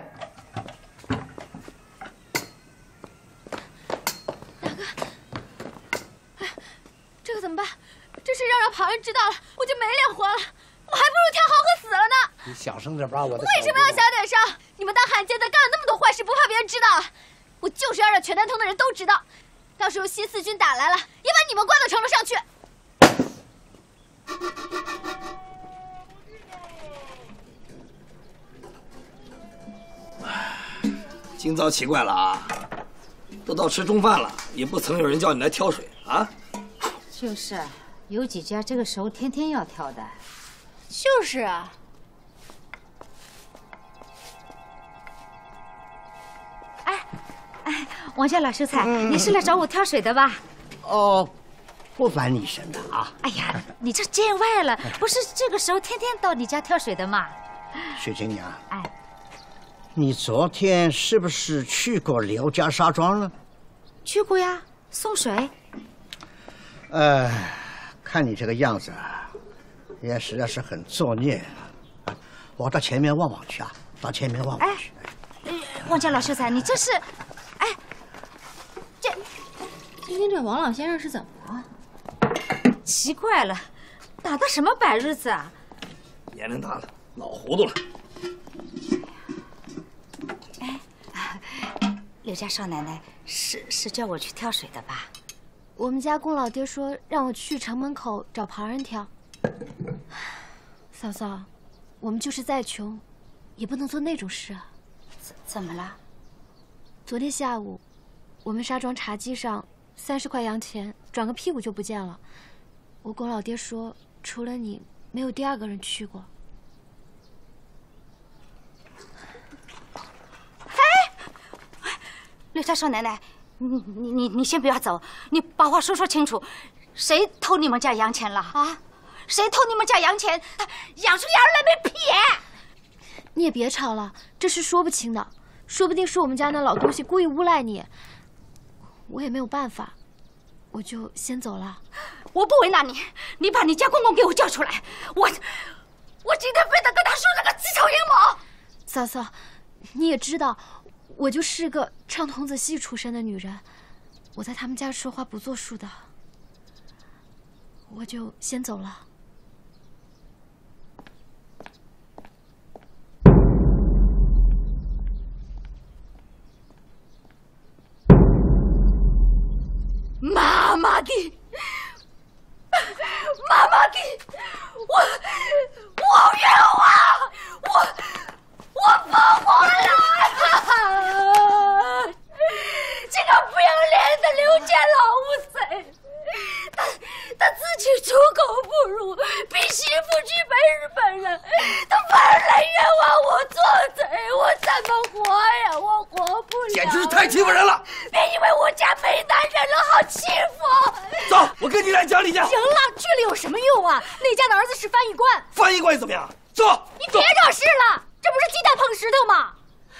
这个怎么办？这事让旁人知道了，我就没脸活了。我还不如跳河死了呢。 你小声点吧，我的。 为什么要小点声？你们当汉奸的干了那么多坏事，不怕别人知道？我就是要让全南通的人都知道，到时候新四军打来了，也把你们挂到城楼上去。 今早奇怪了啊，都到吃中饭了，也不曾有人叫你来挑水啊。 就是，有几家这个时候天天要挑的。 就是啊。 王家老秀才，你是来找我挑水的吧？ 哦，不烦你什么啊。 哎呀，你这见外了，不是这个时候天天到你家挑水的吗？ 雪琴娘， 哎， 你昨天是不是去过刘家沙庄了？ 去过呀，送水。 看你这个样子，也实在是很作孽。我到前面望望去啊，到前面望望去。 王家老秀才，你这是，哎， 今天这王老先生是怎么了？ 奇怪了，打的什么摆日子啊？ 年龄大了，老糊涂了。 刘家少奶奶是叫我去挑水的吧？ 我们家宫老爹说让我去城门口找旁人挑。嫂嫂，我们就是再穷，也不能做那种事啊。 怎么了？ 昨天下午，我们沙庄茶几上30块洋钱，转个屁股就不见了。我宫老爹说，除了你，没有第二个人去过。 刘家少奶奶，你先不要走，你把话说清楚，谁偷你们家洋钱了啊？谁偷你们家洋钱？养出洋人来没屁眼！ 你也别吵了，这事说不清的，说不定是我们家那老东西故意诬赖你，我也没有办法，我就先走了。 我不为难你，你把你家公公给我叫出来，我今天非得跟他说这个自仇阴谋。 嫂嫂，你也知道。我就是个唱童子戏出身的女人，我在他们家说话不作数的，我就先走了。 妈妈的，妈妈的，我好冤枉，我疯狂了！这个不要脸的刘家老五贼，他自己出口不如，比媳妇去背日本人，他反而来冤枉我做贼，我怎么活呀？我活不了！ 简直是太欺负人了！ 别以为我家没男人了好欺负！ 走，我跟你来讲理去。 行了，去了有什么用啊？那家的儿子是翻译官， 翻译官怎么样？走， 你别惹事了，这不是鸡蛋碰石头吗？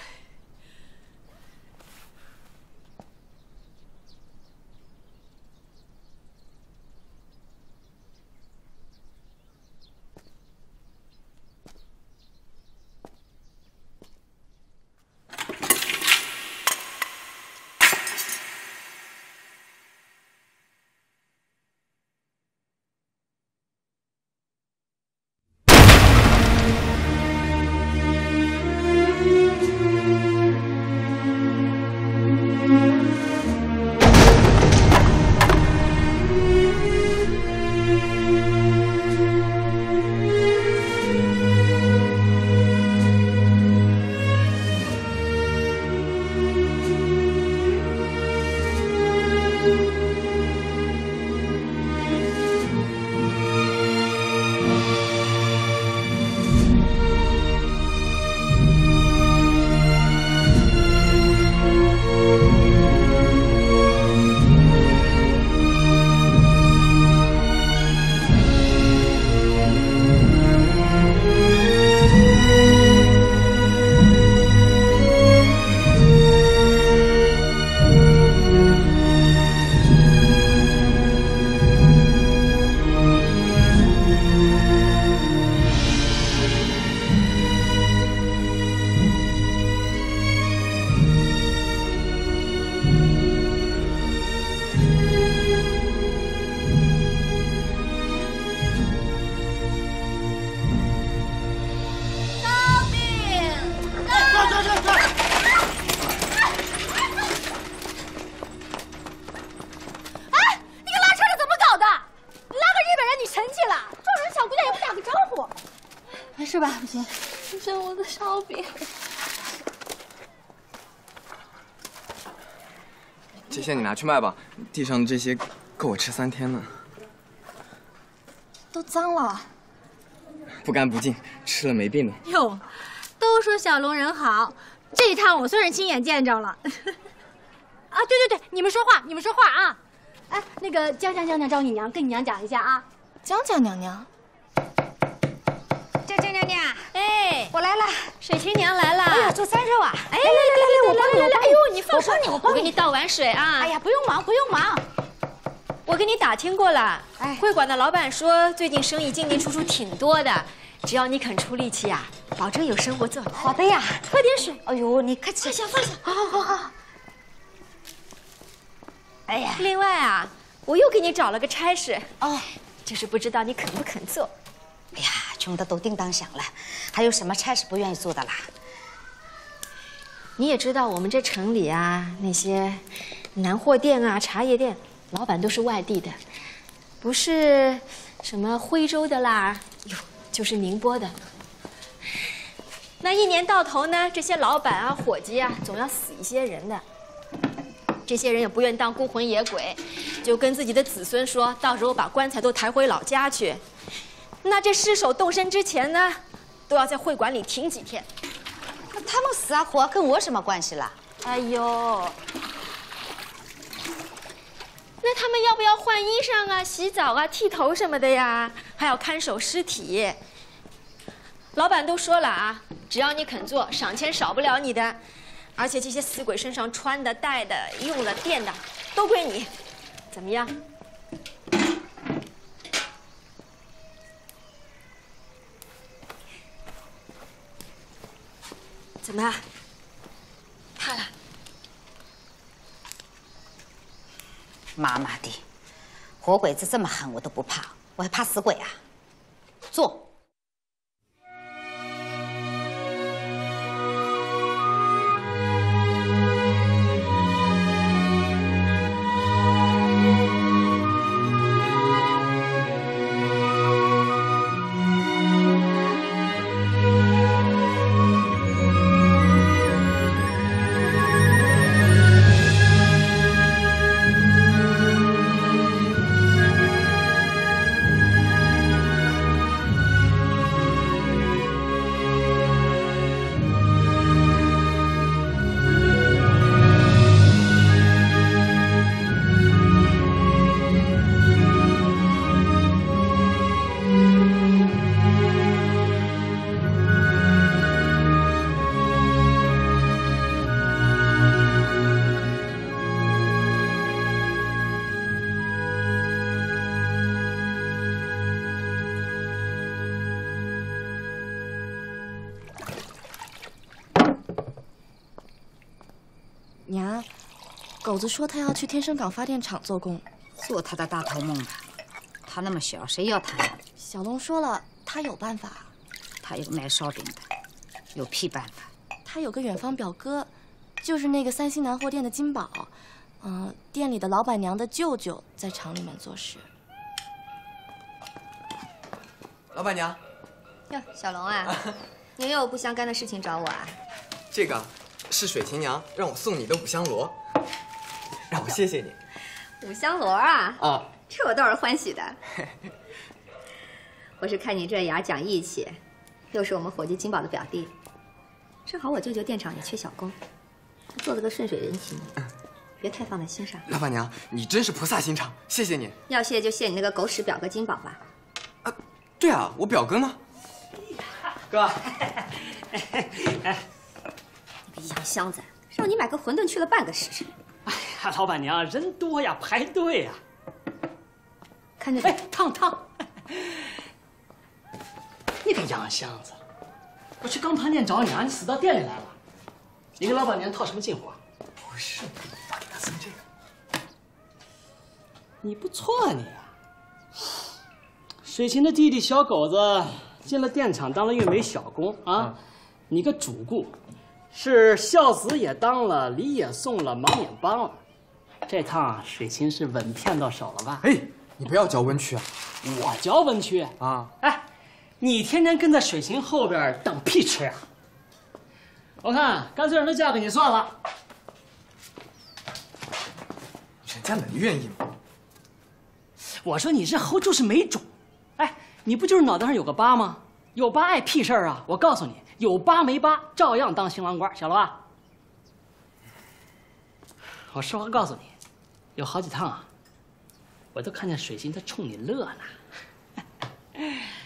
是吧？不行，这我的烧饼。 这些你拿去卖吧，地上的这些够我吃3天呢。 都脏了。 不干不净，吃了没病的。 哟，都说小龙人好，这一趟我算是亲眼见着了。 啊，对，你们说话啊！哎，那个江找你娘，跟你娘讲一下啊。 江娘娘， 江娘娘， 哎， 我来了， 水琴娘来了。 哎呀，做三肉啊！ 哎，来，我帮你。哎呦，你放手，我给你倒碗水啊。 哎呀，不用忙。 我给你打听过了，会馆的老板说最近生意进进出出挺多的，只要你肯出力气呀，保证有生活做。 好的呀， 喝点水。 哎呦，你客气， 放下。好。 哎呀， 另外啊，我又给你找了个差事哦，就是不知道你肯不肯做。 哎呀，穷的都叮当响了，还有什么差事不愿意做的啦？ 你也知道我们这城里啊，那些南货店啊、茶叶店。老板都是外地的，不是什么徽州的啦，就是宁波的。那一年到头呢，这些老板啊、伙计啊，总要死一些人的。这些人也不愿当孤魂野鬼，就跟自己的子孙说，到时候把棺材都抬回老家去。那这尸首动身之前呢，都要在会馆里停几天。 他们死啊活跟我什么关系啦？ 哎呦。那他们要不要换衣裳啊、洗澡啊、剃头什么的呀？还要看守尸体。老板都说了啊，只要你肯做，赏钱少不了你的。而且这些死鬼身上穿的、戴的、用的、垫的，都归你。怎么样？怎么？怕了？ 妈妈的，活鬼子这么狠，我都不怕，我还怕死鬼啊！坐。 娘，狗子说他要去天生港发电厂做工， 做他的大头梦吧。他那么小，谁要他呀？ 小龙说了，他有办法。 他有个卖烧饼的，有屁办法？ 他有个远方表哥，就是那个三星南货店的金宝，店里的老板娘的舅舅在厂里面做事。 老板娘， 哟，小龙啊，你有不相干的事情找我啊？ 这个是水琴娘让我送你的五香螺，让我谢谢你。 五香螺啊！ 啊， 这我倒是欢喜的。我是看你这牙讲义气，又是我们伙计金宝的表弟，正好我舅舅电厂也缺小工，做了个顺水人情，别太放在心上。 老板娘，你真是菩萨心肠，谢谢你。 要谢就谢你那个狗屎表哥金宝吧。 对啊，我表哥呢？哥， 那个洋箱子，让你买个馄饨去了半个时辰。 哎呀，老板娘人多呀，排队呀。 看着， 哎，烫。你个洋箱子，我去钢盘店找你啊，你死到店里来了。你给老板娘套什么近乎？ 不是，把给他送这个。 你不错啊你啊。水琴的弟弟小狗子进了电厂当了运煤小工啊，你个主顾是孝子也当了，礼也送了，忙也帮了。这趟水琴是稳骗到手了吧？ 哎，你不要嚼温区啊！ 我嚼温区啊！哎，你天天跟在水琴后边等屁吃啊！我看干脆让她嫁给你算了。 人家能愿意吗？ 我说你这猴就是没种！哎，你不就是脑袋上有个疤吗？有疤碍屁事儿啊！我告诉你，有疤没疤照样当新郎官，晓得吧？ 我实话告诉你，有好几趟啊，我都看见水星在冲你乐呢。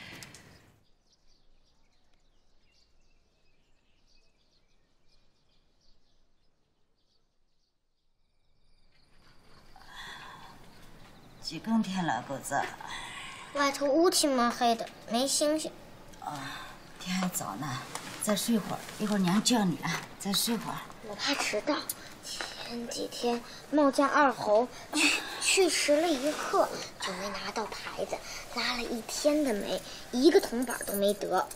几更天了，狗子？ 外头乌漆嘛黑的，没星星。 天还早呢，再睡会儿，一会儿娘叫你啊，再睡会儿。 我怕迟到。前几天茂家二侯去迟了一刻，就没拿到牌子，拉了一天的煤，一个铜板都没得。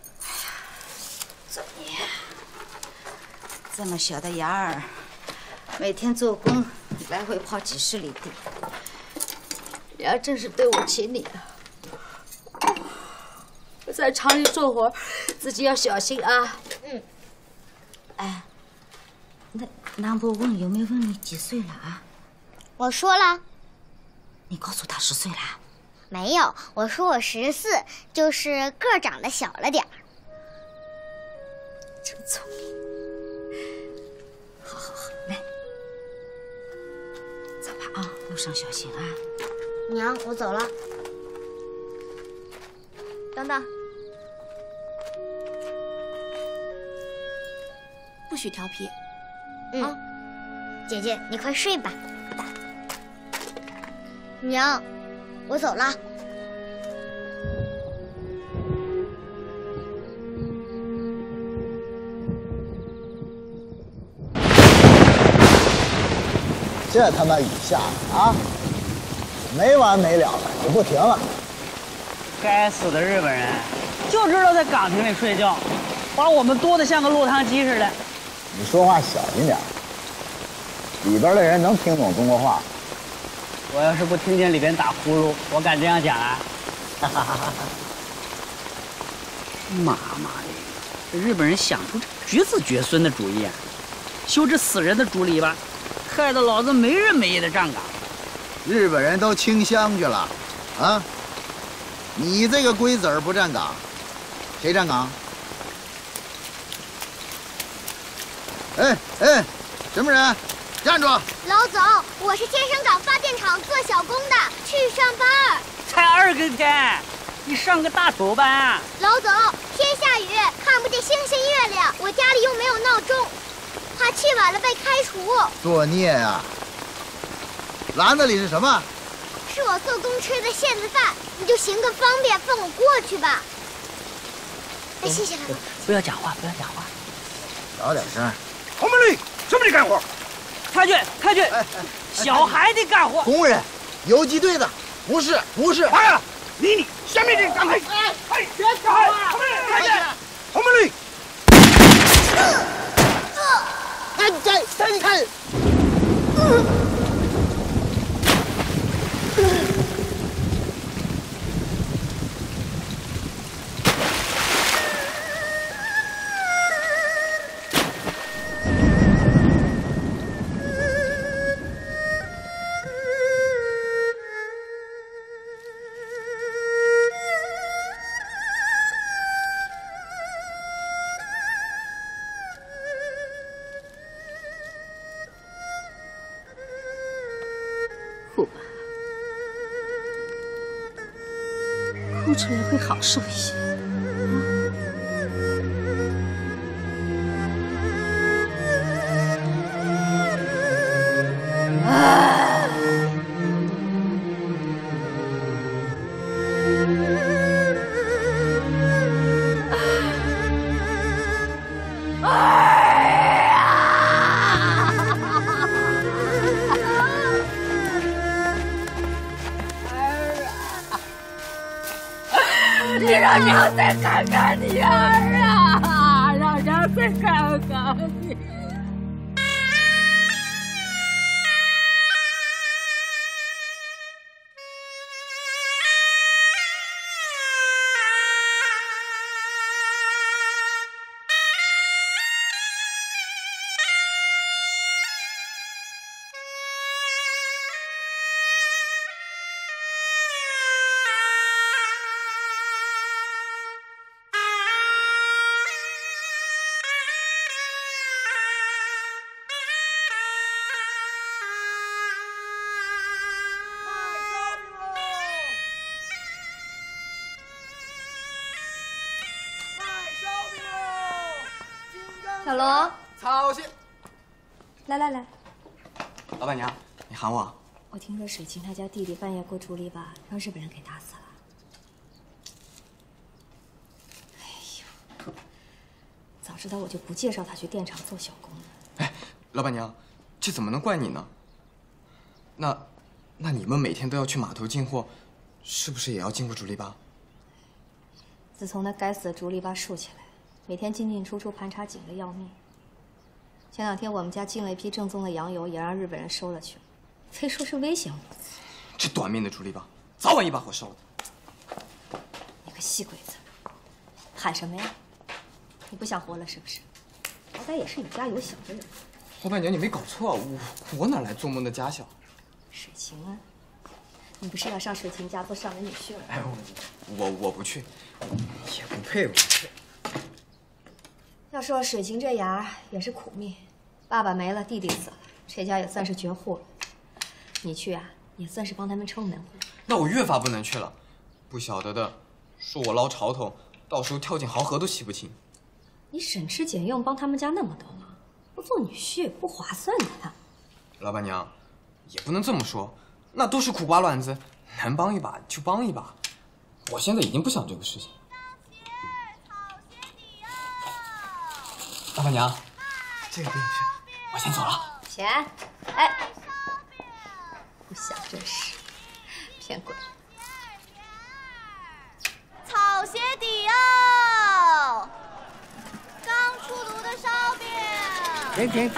走你！这么小的芽儿，每天做工来回跑几十里地，娘真是对不起你啊！在厂里做活，自己要小心啊。 嗯。 哎，那南伯问有没有问你几岁了啊？ 我说了。 你告诉他10岁了？ 没有，我说我14，就是个儿长得小了点儿。 真聪明。好好好，来，走吧啊，路上小心啊。 娘，我走了。 等等，不许调皮。 啊，姐姐，你快睡吧。娘，我走了。 这他妈雨下的啊，没完没了的，也不停了。 该死的日本人，就知道在岗亭里睡觉，把我们多得像个落汤鸡似的。 你说话小心点，里边的人能听懂中国话。 我要是不听见里边打呼噜，我敢这样讲啊！妈妈的，这日本人想出这绝子绝孙的主意啊！修这死人的竹篱笆，害得老子没日没夜的站岗。 日本人都清乡去了，啊！你这个龟子儿不站岗，谁站岗？哎哎，什么人？站住！ 老总，我是天生港发电厂做小工的，去上班。 才2更天，你上个大头班啊！ 老总，天下雨，看不见星星月亮，我家里又没有闹钟，怕去晚了被开除。 作孽呀！篮子里是什么？ 是我做工吃的馅子饭，你就行个方便，放我过去吧。哎，谢谢了。 不要讲话，不要讲话， 小点声。 黄门律，什么你干活？ 太君，太君，小孩得干活。 工人，游击队的，不是。 哎呀，你下面这个赶快！哎，别吵啊！太君，黄门律。 看。 哭吧，哭出来会好受一些。 你让娘再看看你儿啊！让娘再看看你。 小龙， 草鞋。 来， 老板娘，你喊我？ 我听说水清他家弟弟半夜过竹篱笆，让日本人给打死了。哎呦，早知道我就不介绍他去电厂做小工了。 哎，老板娘，这怎么能怪你呢？那你们每天都要去码头进货，是不是也要经过竹篱笆？ 自从那该死的竹篱笆竖起来，每天进进出出盘查紧得要命。前2天我们家进了一批正宗的羊油，也让日本人收了去了，非说是危险物资。 这短命的竹篱笆，早晚一把火烧的。 你个细鬼子，喊什么呀？你不想活了是不是？好歹也是你家有小的人。 老板娘，你没搞错，我哪来做梦的家小？ 水清啊，你不是要上水清家做上门女婿吗？ 哎，我不去，也不配我去。 要说水清这牙也是苦命，爸爸没了，弟弟死了，这家也算是绝户了。你去啊，也算是帮他们撑门户。 那我越发不能去了，不晓得的说我捞潮头，到时候跳进豪河都洗不清。 你省吃俭用帮他们家那么多忙，不做女婿不划算的。 老板娘，也不能这么说，那都是苦瓜卵子，能帮一把就帮一把。我现在已经不想这个事情。老板娘，这个给你吃，我先走了。 钱，哎，不想这事，骗鬼！ 草鞋底哦，刚出炉的烧饼。 停！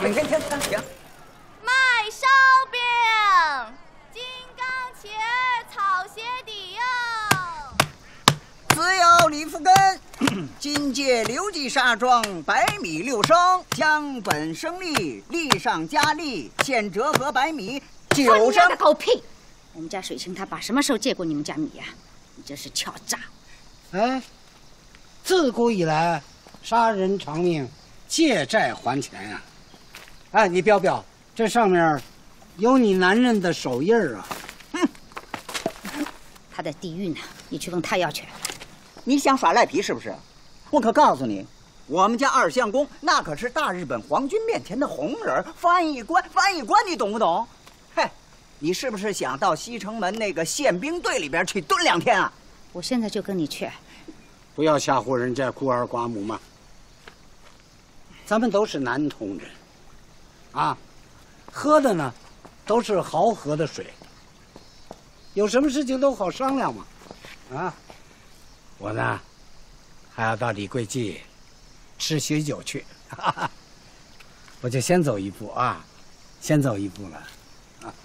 卖烧饼，金刚茄草鞋底哟。 只要李福根。今届留记沙庄100米6升，将本生粒，粒上加粒，现折合白米9升。 个狗屁！我们家水清他把什么时候借过你们家米呀？你这是敲诈！ 哎，自古以来，杀人偿命，借债还钱呀。哎，你标标，这上面有你男人的手印儿啊！ 哼，他在地狱呢，你去问他要去。 你想耍赖皮是不是？我可告诉你，我们家二相公那可是大日本皇军面前的红人，翻译官，你懂不懂？嘿，你是不是想到西城门那个宪兵队里边去蹲2天啊？ 我现在就跟你去。 不要吓唬人家孤儿寡母嘛。咱们都是男同志，啊，喝的呢都是豪河的水，有什么事情都好商量嘛，啊。我呢，还要到李贵记吃喜酒去，哈哈，我就先走一步啊，先走一步了。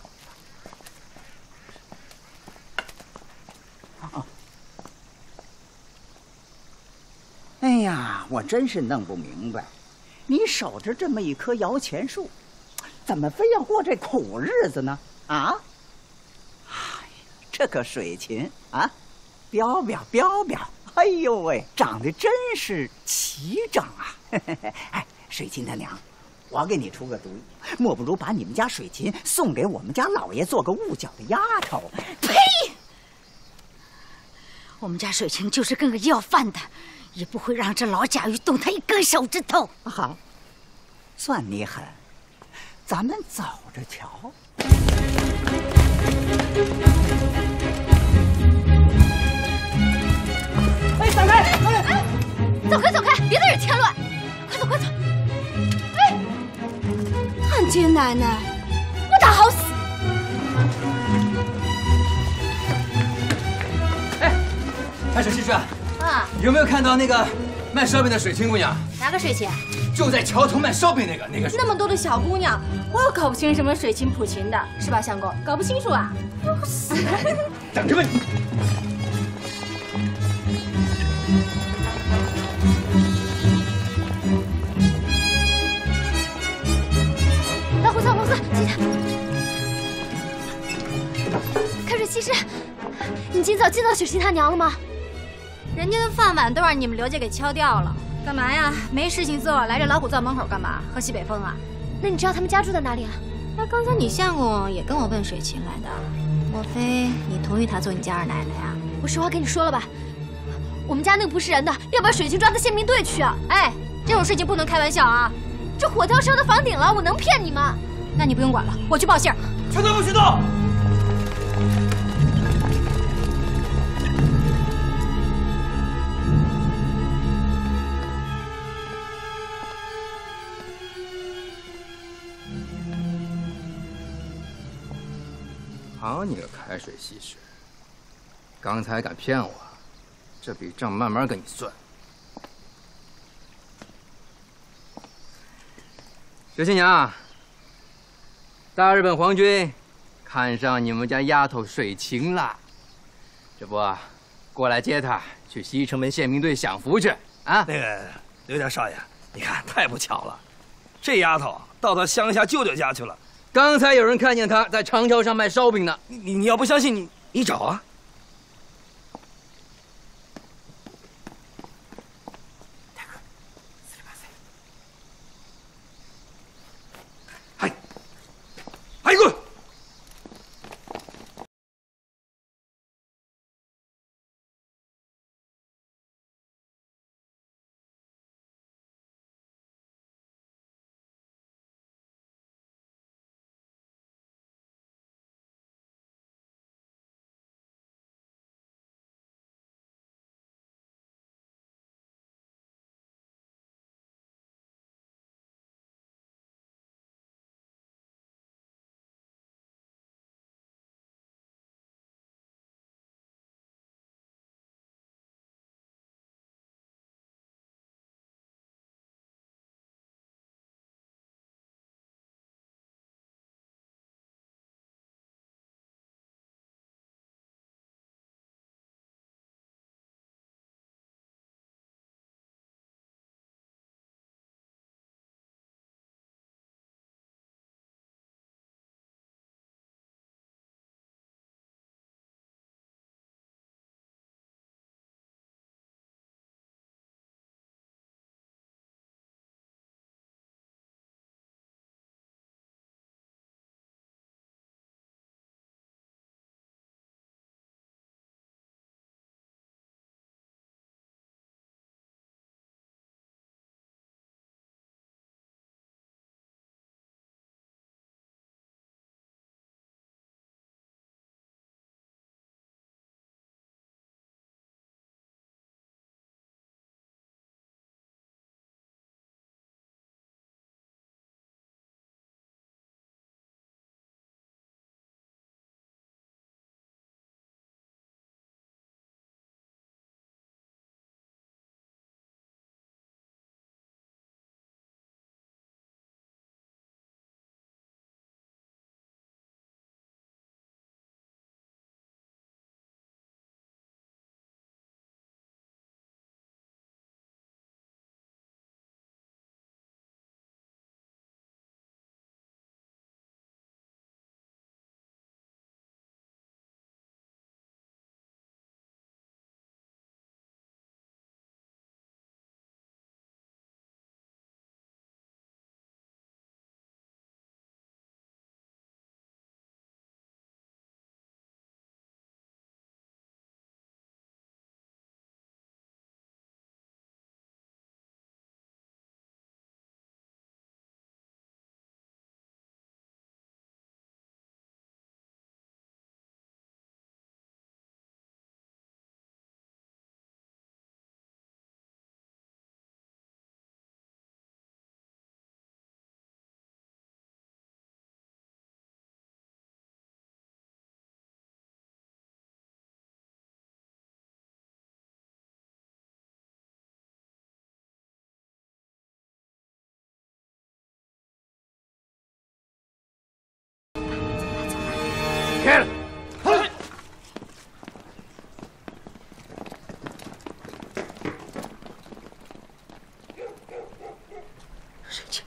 哎呀，我真是弄不明白，你守着这么一棵摇钱树，怎么非要过这苦日子呢？啊？哎，这个水芹啊！彪彪，哎呦喂，长得真是齐整啊！哎，水芹他娘，我给你出个主意，莫不如把你们家水芹送给我们家老爷做个捂脚的丫头。 呸！我们家水芹就是跟个要饭的，也不会让这老贾鱼动他一根手指头。 好，算你狠，咱们走着瞧。 哎，闪开！哎，走开！别在这添乱！快走！ 哎，汉奸奶奶， 我打好死！ 哎，小西施， 啊， 有没有看到那个卖烧饼的水清姑娘？ 哪个水清？ 就在桥头卖烧饼那个。 那么多的小姑娘，我也搞不清什么水清普琴的，是吧，相公？搞不清楚啊？死！ 等着吧你！ 老胡子，记着。开水西施，你今早见到水清他娘了吗？ 人家的饭碗都让你们刘家给敲掉了，干嘛呀？没事情做，来这老虎灶门口干嘛？喝西北风啊？ 那你知道他们家住在哪里啊？ 那刚才你相公也跟我问水清来的，莫非你同意他做你家二奶奶呀？ 我实话跟你说了吧，我们家那个不是人的，要把水清抓到宪兵队去啊！ 哎， 这种事情不能开玩笑啊！这火条烧到房顶了，我能骗你吗？那你不用管了，我去报信儿。 全都不许动！ 好你个开水稀释！刚才敢骗我，这笔账慢慢跟你算。刘新娘，大日本皇军看上你们家丫头水晴了，这不，过来接她去西城门宪兵队享福去啊！ 那个刘家少爷，你看太不巧了，这丫头到他乡下舅舅家去了。 刚才有人看见她在长桥上卖烧饼呢。 你要不相信，你找啊。 哎滚！ 开了。 水清，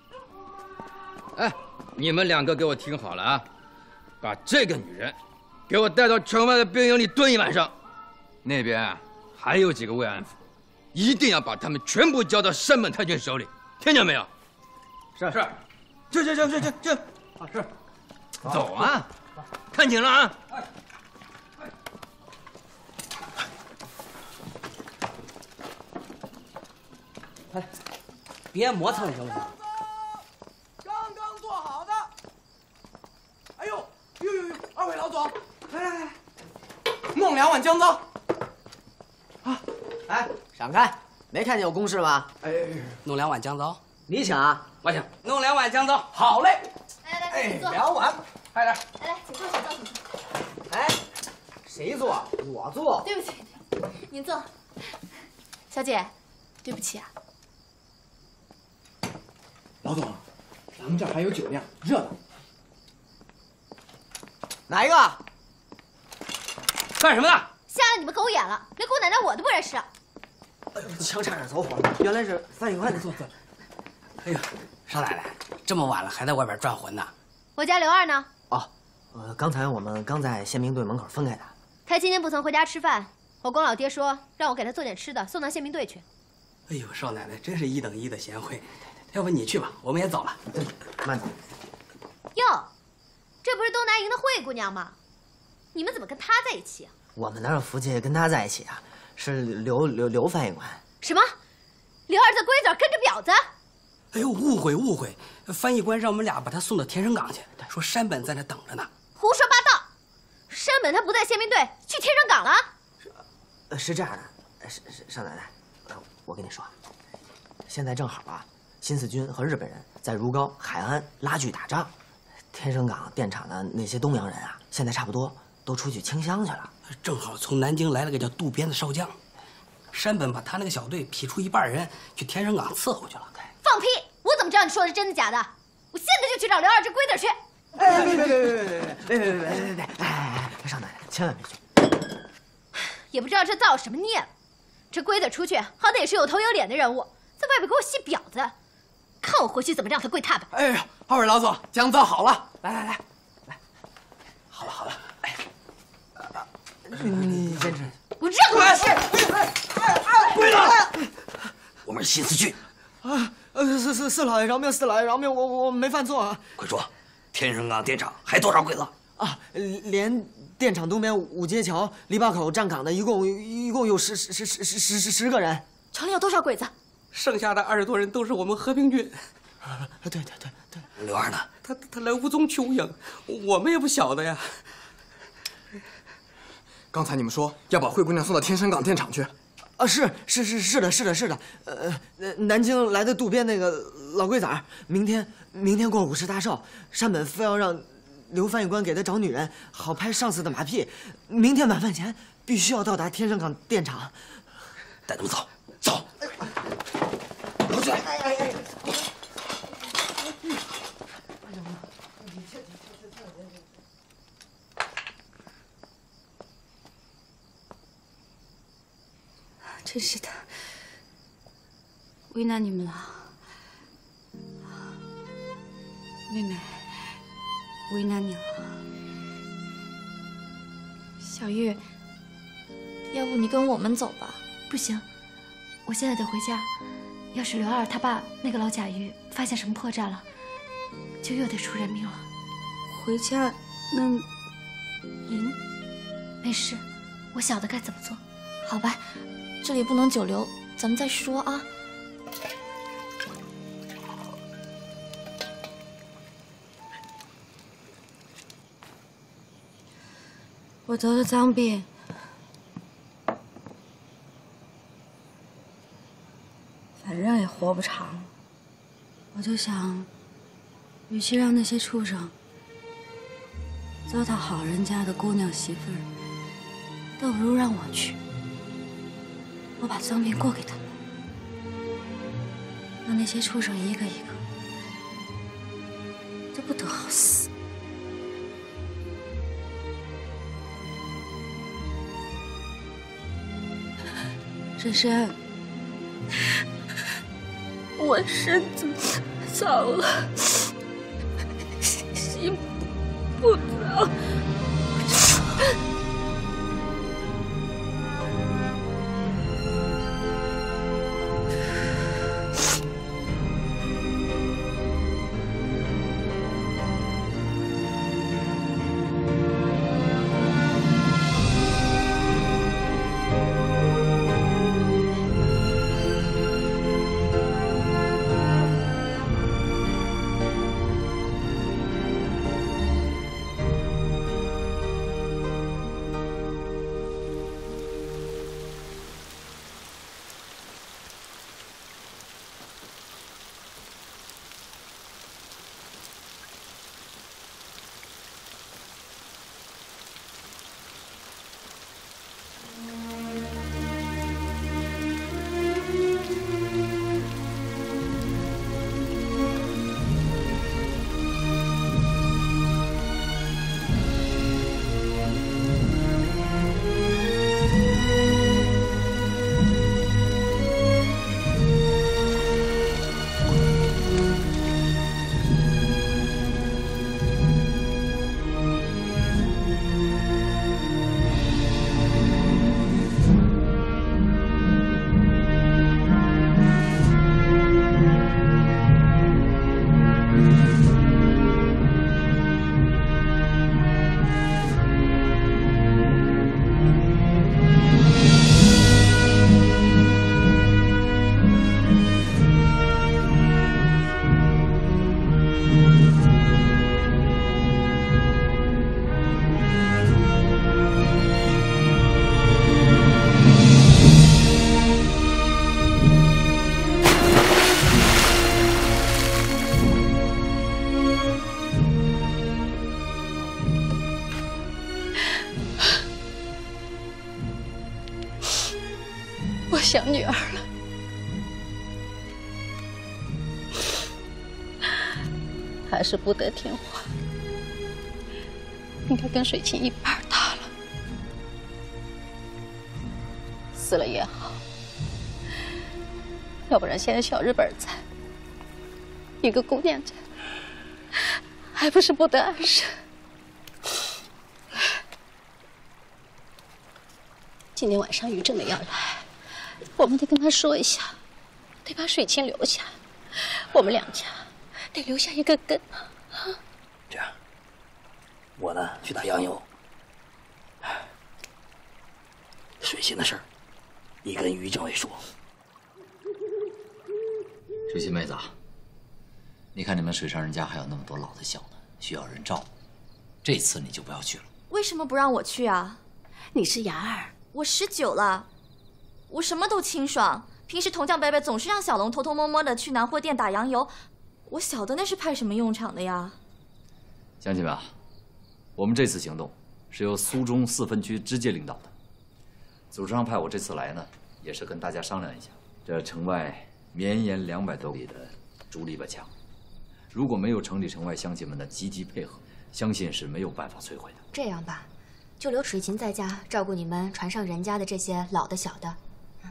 哎，你们两个给我听好了啊！把这个女人给我带到城外的兵营里蹲一晚上。那边还有几个慰安妇，一定要把他们全部交到山本太君手里，听见没有？ 是。 去。啊，是。走啊！看紧了啊！ 哎，别磨蹭行不行？ 刚刚做好的。哎呦，二位老总，来，弄2碗姜糟。 啊，哎，闪开！没看见有公事吗？ 哎，弄2碗姜糟， 你请啊？ 我请。弄2碗姜糟， 好嘞。 来，请坐。 2碗，快点。 来，请坐。 哎，谁坐？我坐。 对不起，您坐。小姐，对不起啊。 老总，咱们这儿还有酒酿，热的。 哪一个？ 干什么呢？ 瞎了你们狗眼了，连姑奶奶我都不认识。 哎呦，枪差点走火，原来是翻译官。 坐。哎呦，少奶奶，这么晚了还在外边转魂呢？ 我家刘二呢？ 哦，刚才我们刚在宪兵队门口分开的。 他今天不曾回家吃饭，我光老爹说让我给他做点吃的，送到宪兵队去。 哎呦，少奶奶真是1等1的贤惠。要不你去吧，我们也走了。 慢走。 哟，这不是东南营的惠姑娘吗？你们怎么跟她在一起啊？ 我们哪有福气跟她在一起啊？是刘翻译官。 什么？刘二这龟子跟着婊子？ 哎呦，误会！翻译官让我们俩把他送到天生港去，说山本在那等着呢。 胡说八道！山本他不在宪兵队，去天生港了。 是这样的，少奶奶，我跟你说，现在正好啊。新四军和日本人在如皋、海安拉锯打仗，天生港电厂的那些东洋人啊，现在差不多都出去清乡去了。 正好从南京来了个叫渡边的少将，山本把他那个小队劈出1半人去天生港伺候去了。 放屁！我怎么知道你说的是真的假的？我现在就去找刘二这龟子去。 别！哎，少奶奶，千万别去！ 也不知道这造什么孽了。这龟子出去，好歹也是有头有脸的人物，在外边给我戏婊子。看我回去怎么让他跪踏吧！ 哎呀，二位老总，姜糟好了，来， 好了，哎， 你先吃。 我让你吃！ 跪了！我们是新四军。 四老爷饶命，四老爷饶命，我没犯错啊！ 快说，天生港电厂还多少鬼子？ 啊，连电厂东边五街桥、篱笆口站岗的，一共有10个人。 城里有多少鬼子？ 剩下的20多人都是我们和平军。 对。 刘二呢？他来无踪去无影，我们也不晓得呀。 刚才你们说要把惠姑娘送到天山港电厂去。 啊，是的。南京来的渡边那个老龟崽，明天过50大寿，山本非要让刘翻译官给他找女人，好拍上司的马屁。明天晚饭前必须要到达天山港电厂。 带他们走。 老去！ 真是的，为难你们了，妹妹，为难你了。 小玉，要不你跟我们走吧？ 不行，我现在得回家。要是刘二他爸那个老甲鱼发现什么破绽了，就又得出人命了。 回家，那您没事，我晓得该怎么做。 好吧，这里不能久留，咱们再说啊。 我得了脏病，反正也活不长，我就想，与其让那些畜生糟蹋好人家的姑娘媳妇儿，倒不如让我去，我把脏病过给他们，让那些畜生一个一个都不得好死。深深，我身子脏了，心不脏。 想女儿了。还是不得听话，应该跟水清一半大了。死了也好，要不然现在小日本在，一个姑娘家，还不是不得安生。今天晚上于正的要来，我们得跟他说一下，得把水清留下，我们两家得留下一个根啊！ 这样，我呢去打洋油。水清的事儿，你跟于政委说。 水清妹子，你看你们水上人家还有那么多老的小的需要人照顾，这次你就不要去了。 为什么不让我去啊？ 你是芽儿， 我19了，我什么都清爽。平时铜匠伯伯总是让小龙偷偷摸摸的去南货店打洋油，我晓得那是派什么用场的呀。 乡亲们啊，我们这次行动是由苏中4分区直接领导的。组织上派我这次来呢，也是跟大家商量一下，这城外绵延200多里的竹篱笆墙，如果没有城里城外乡亲们的积极配合，相信是没有办法摧毁的。 这样吧，就留水琴在家照顾你们船上人家的这些老的小的。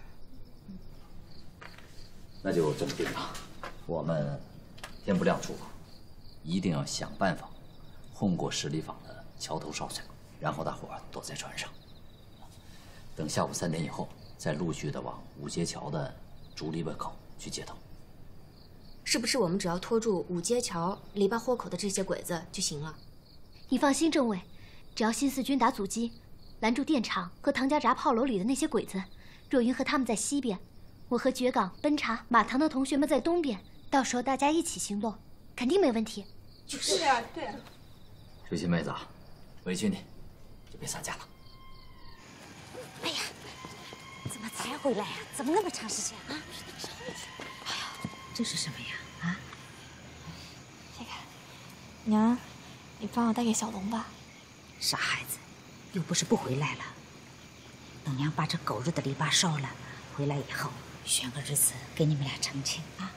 那就这么定了，我们天不亮出发，一定要想办法混过10里坊的桥头烧水，然后大伙儿躲在船上，等下午3点以后，再陆续的往五街桥的竹篱笆口去接头。 是不是我们只要拖住五街桥篱笆豁口的这些鬼子就行了？你放心，政委，只要新四军打阻击，拦住电厂和唐家闸炮楼里的那些鬼子，若云和他们在西边，我和绝港、奔茶、马塘的同学们在东边，到时候大家一起行动，肯定没问题。 就是啊，对啊。 水清妹子，委屈你，就别散架了。 哎呀，怎么才回来呀？怎么那么长时间啊？ 哎呀，这是什么呀？啊？ 这个，娘，你帮我带给小龙吧。 傻孩子，又不是不回来了。等娘把这狗日的篱笆烧了，回来以后选个日子给你们俩成亲啊。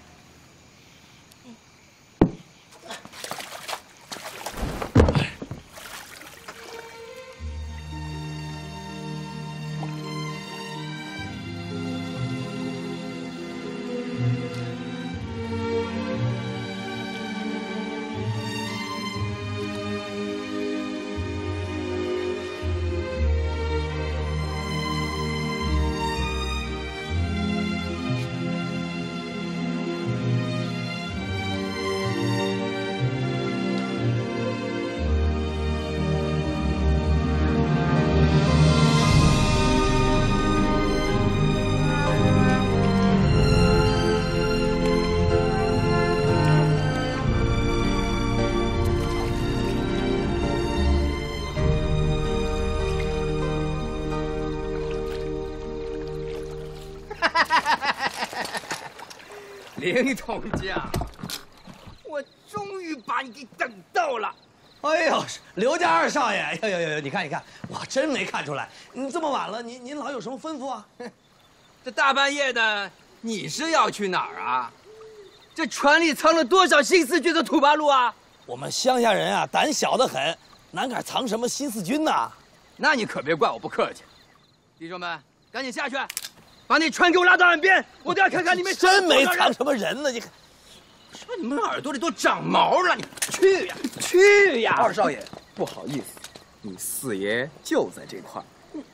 林统将，我终于把你给等到了。 哎呦，刘家二少爷，呦，你看，我真没看出来，你这么晚了，您老有什么吩咐啊？ 这大半夜的，你是要去哪儿啊？这船里藏了多少新四军的土八路啊？ 我们乡下人啊，胆小得很，哪敢藏什么新四军呐？ 那你可别怪我不客气。弟兄们，赶紧下去，把那船给我拉到岸边，我都要看看里面真没藏什么人呢。你看， 说你们耳朵里都长毛了，你去呀，去呀！ 二少爷，不好意思，你四爷就在这块儿。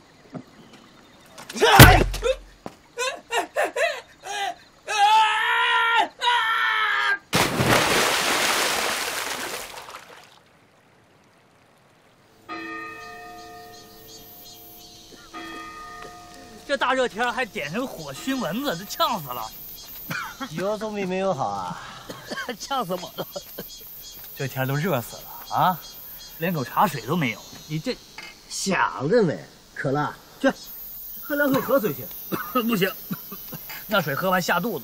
这大热天还点上火熏蚊子，这呛死了。 酒总比没有好啊！ 呛死我了！这天都热死了啊，连口茶水都没有。你这想着没？渴了，去喝两口河水去。 不行，那水喝完下肚子。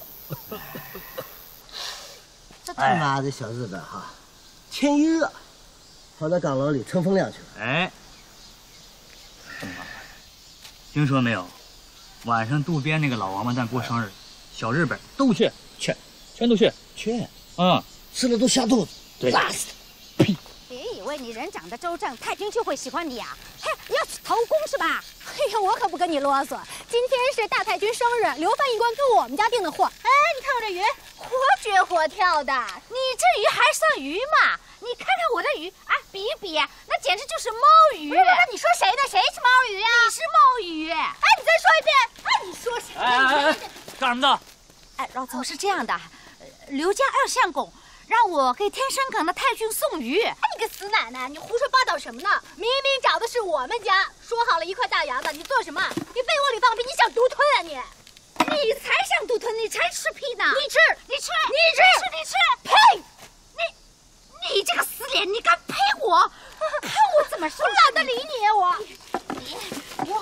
这他妈的小日本哈，天一热，跑到岗楼里乘风凉去了。 哎，听说没有？ 晚上渡边那个老王八蛋过生日，小日本都去，全都去。 吃了都下肚子， 对， 拉死他！别以为你人长得周正，太君就会喜欢你啊！嘿，要去投宫是吧？ 哎呀，我可不跟你啰嗦。今天是大太君生日，刘翻译官跟我们家订的货。哎，你看我这鱼，活撅活跳的。 你这鱼还算鱼吗？你看看我的鱼啊，比一比，那简直就是猫鱼。 不是，你说谁呢？谁是猫鱼啊？ 你是猫鱼。 哎，你再说一遍。哎，你说谁？ 干什么呢？ 哎，老总是这样的，刘家二相公让我给天生港的太君送鱼。 哎，你个死奶奶，你胡说八道什么呢？明明找的是我们家，说好了一块大洋的，你做什么？你被窝里放屁，你想独吞啊你？ 你才想独吞，你才吃屁呢！ 你吃， 你吃， 你吃， 呸！你这个死脸，你敢呸我？看我怎么说！ 我懒得理你，我。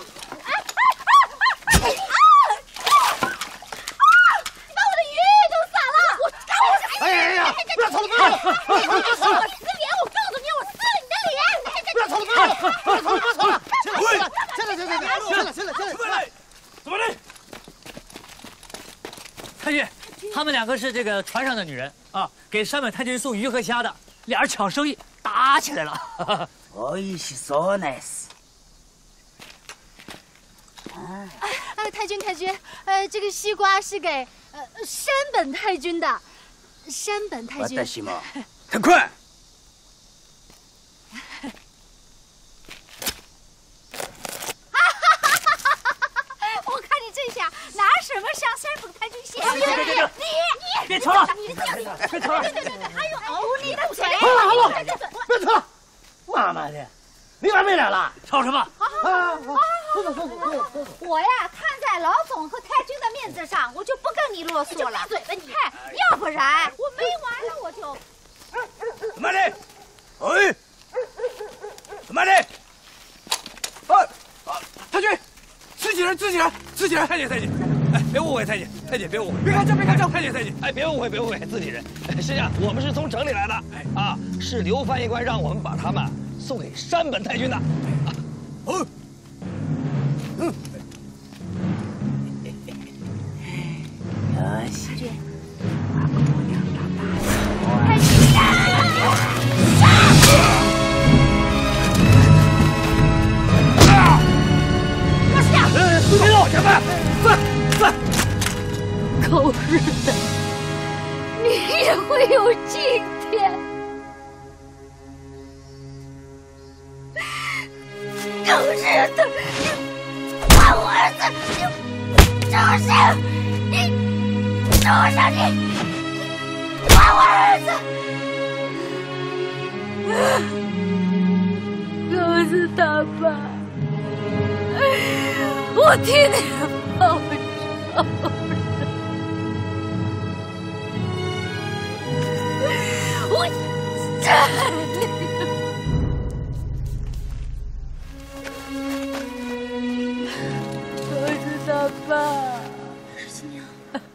你把我的鱼都撒了！ 哎，不要吵了，不要吵了！ 我撕脸！我告诉你，我撕了你的脸！ 不要吵了，不要吵了！进来！ 怎么的？太君，他们两个是这个船上的女人啊，给山本太君送鱼和虾的，俩人抢生意打起来了。 おいしそうです。 太君，这个西瓜是给山本太君的。山本太君。 私も。 太快！ 我看你这下拿什么向山本太君谢罪？ 你别吵了，别吵了！ 还有呕你的嘴！ 好了，别吵了！妈妈的，没完没了了！ 吵什么？ 我呀，看在老总和太君的面子上，我就不跟你啰嗦了。 闭嘴吧你！ 要不然我没完了，我就。 怎么的？哎，怎么的？ 太君，自己人！太君，哎，别误会，太君，别误会， 别看这， 太君， 哎，别误会，自己人。是这样，我们是从城里来的，啊，是刘翻译官让我们把他们送给山本太君的。 よし。 别动，前辈，翻！ 狗日的，你也会有今天！狗日的，还我儿子！畜生！畜生你！还我儿子！狗子他爸！我替你报仇！我这我是他爸。 是新娘。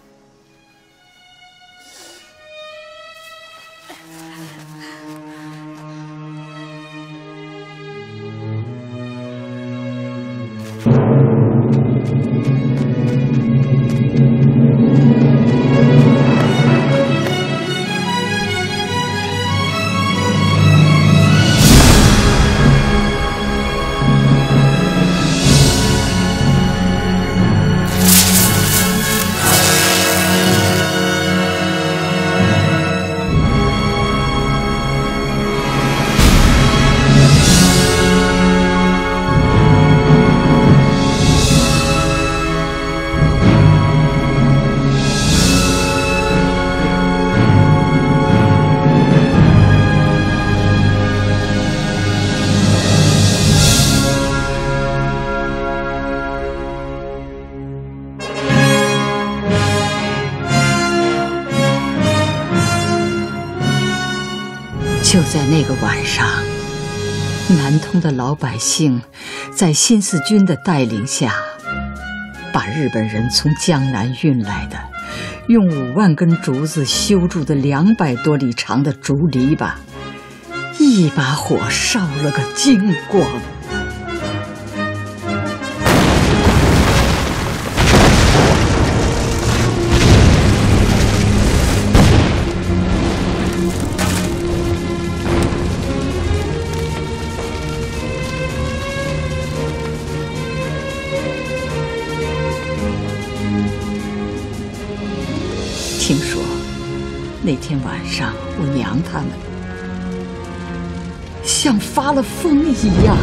就在那个晚上，南通的老百姓在新四军的带领下，把日本人从江南运来的用5万根竹子修筑的200多里长的竹篱笆，一把火烧了个精光。 听说那天晚上我娘他们像发了疯一样。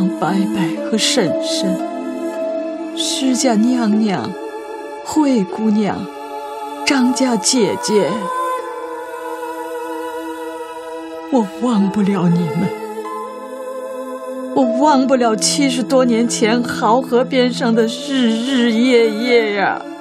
张伯伯和婶婶、施家娘娘、惠姑娘、张家姐姐，我忘不了你们，我忘不了70多年前濠河边上的日日夜夜呀。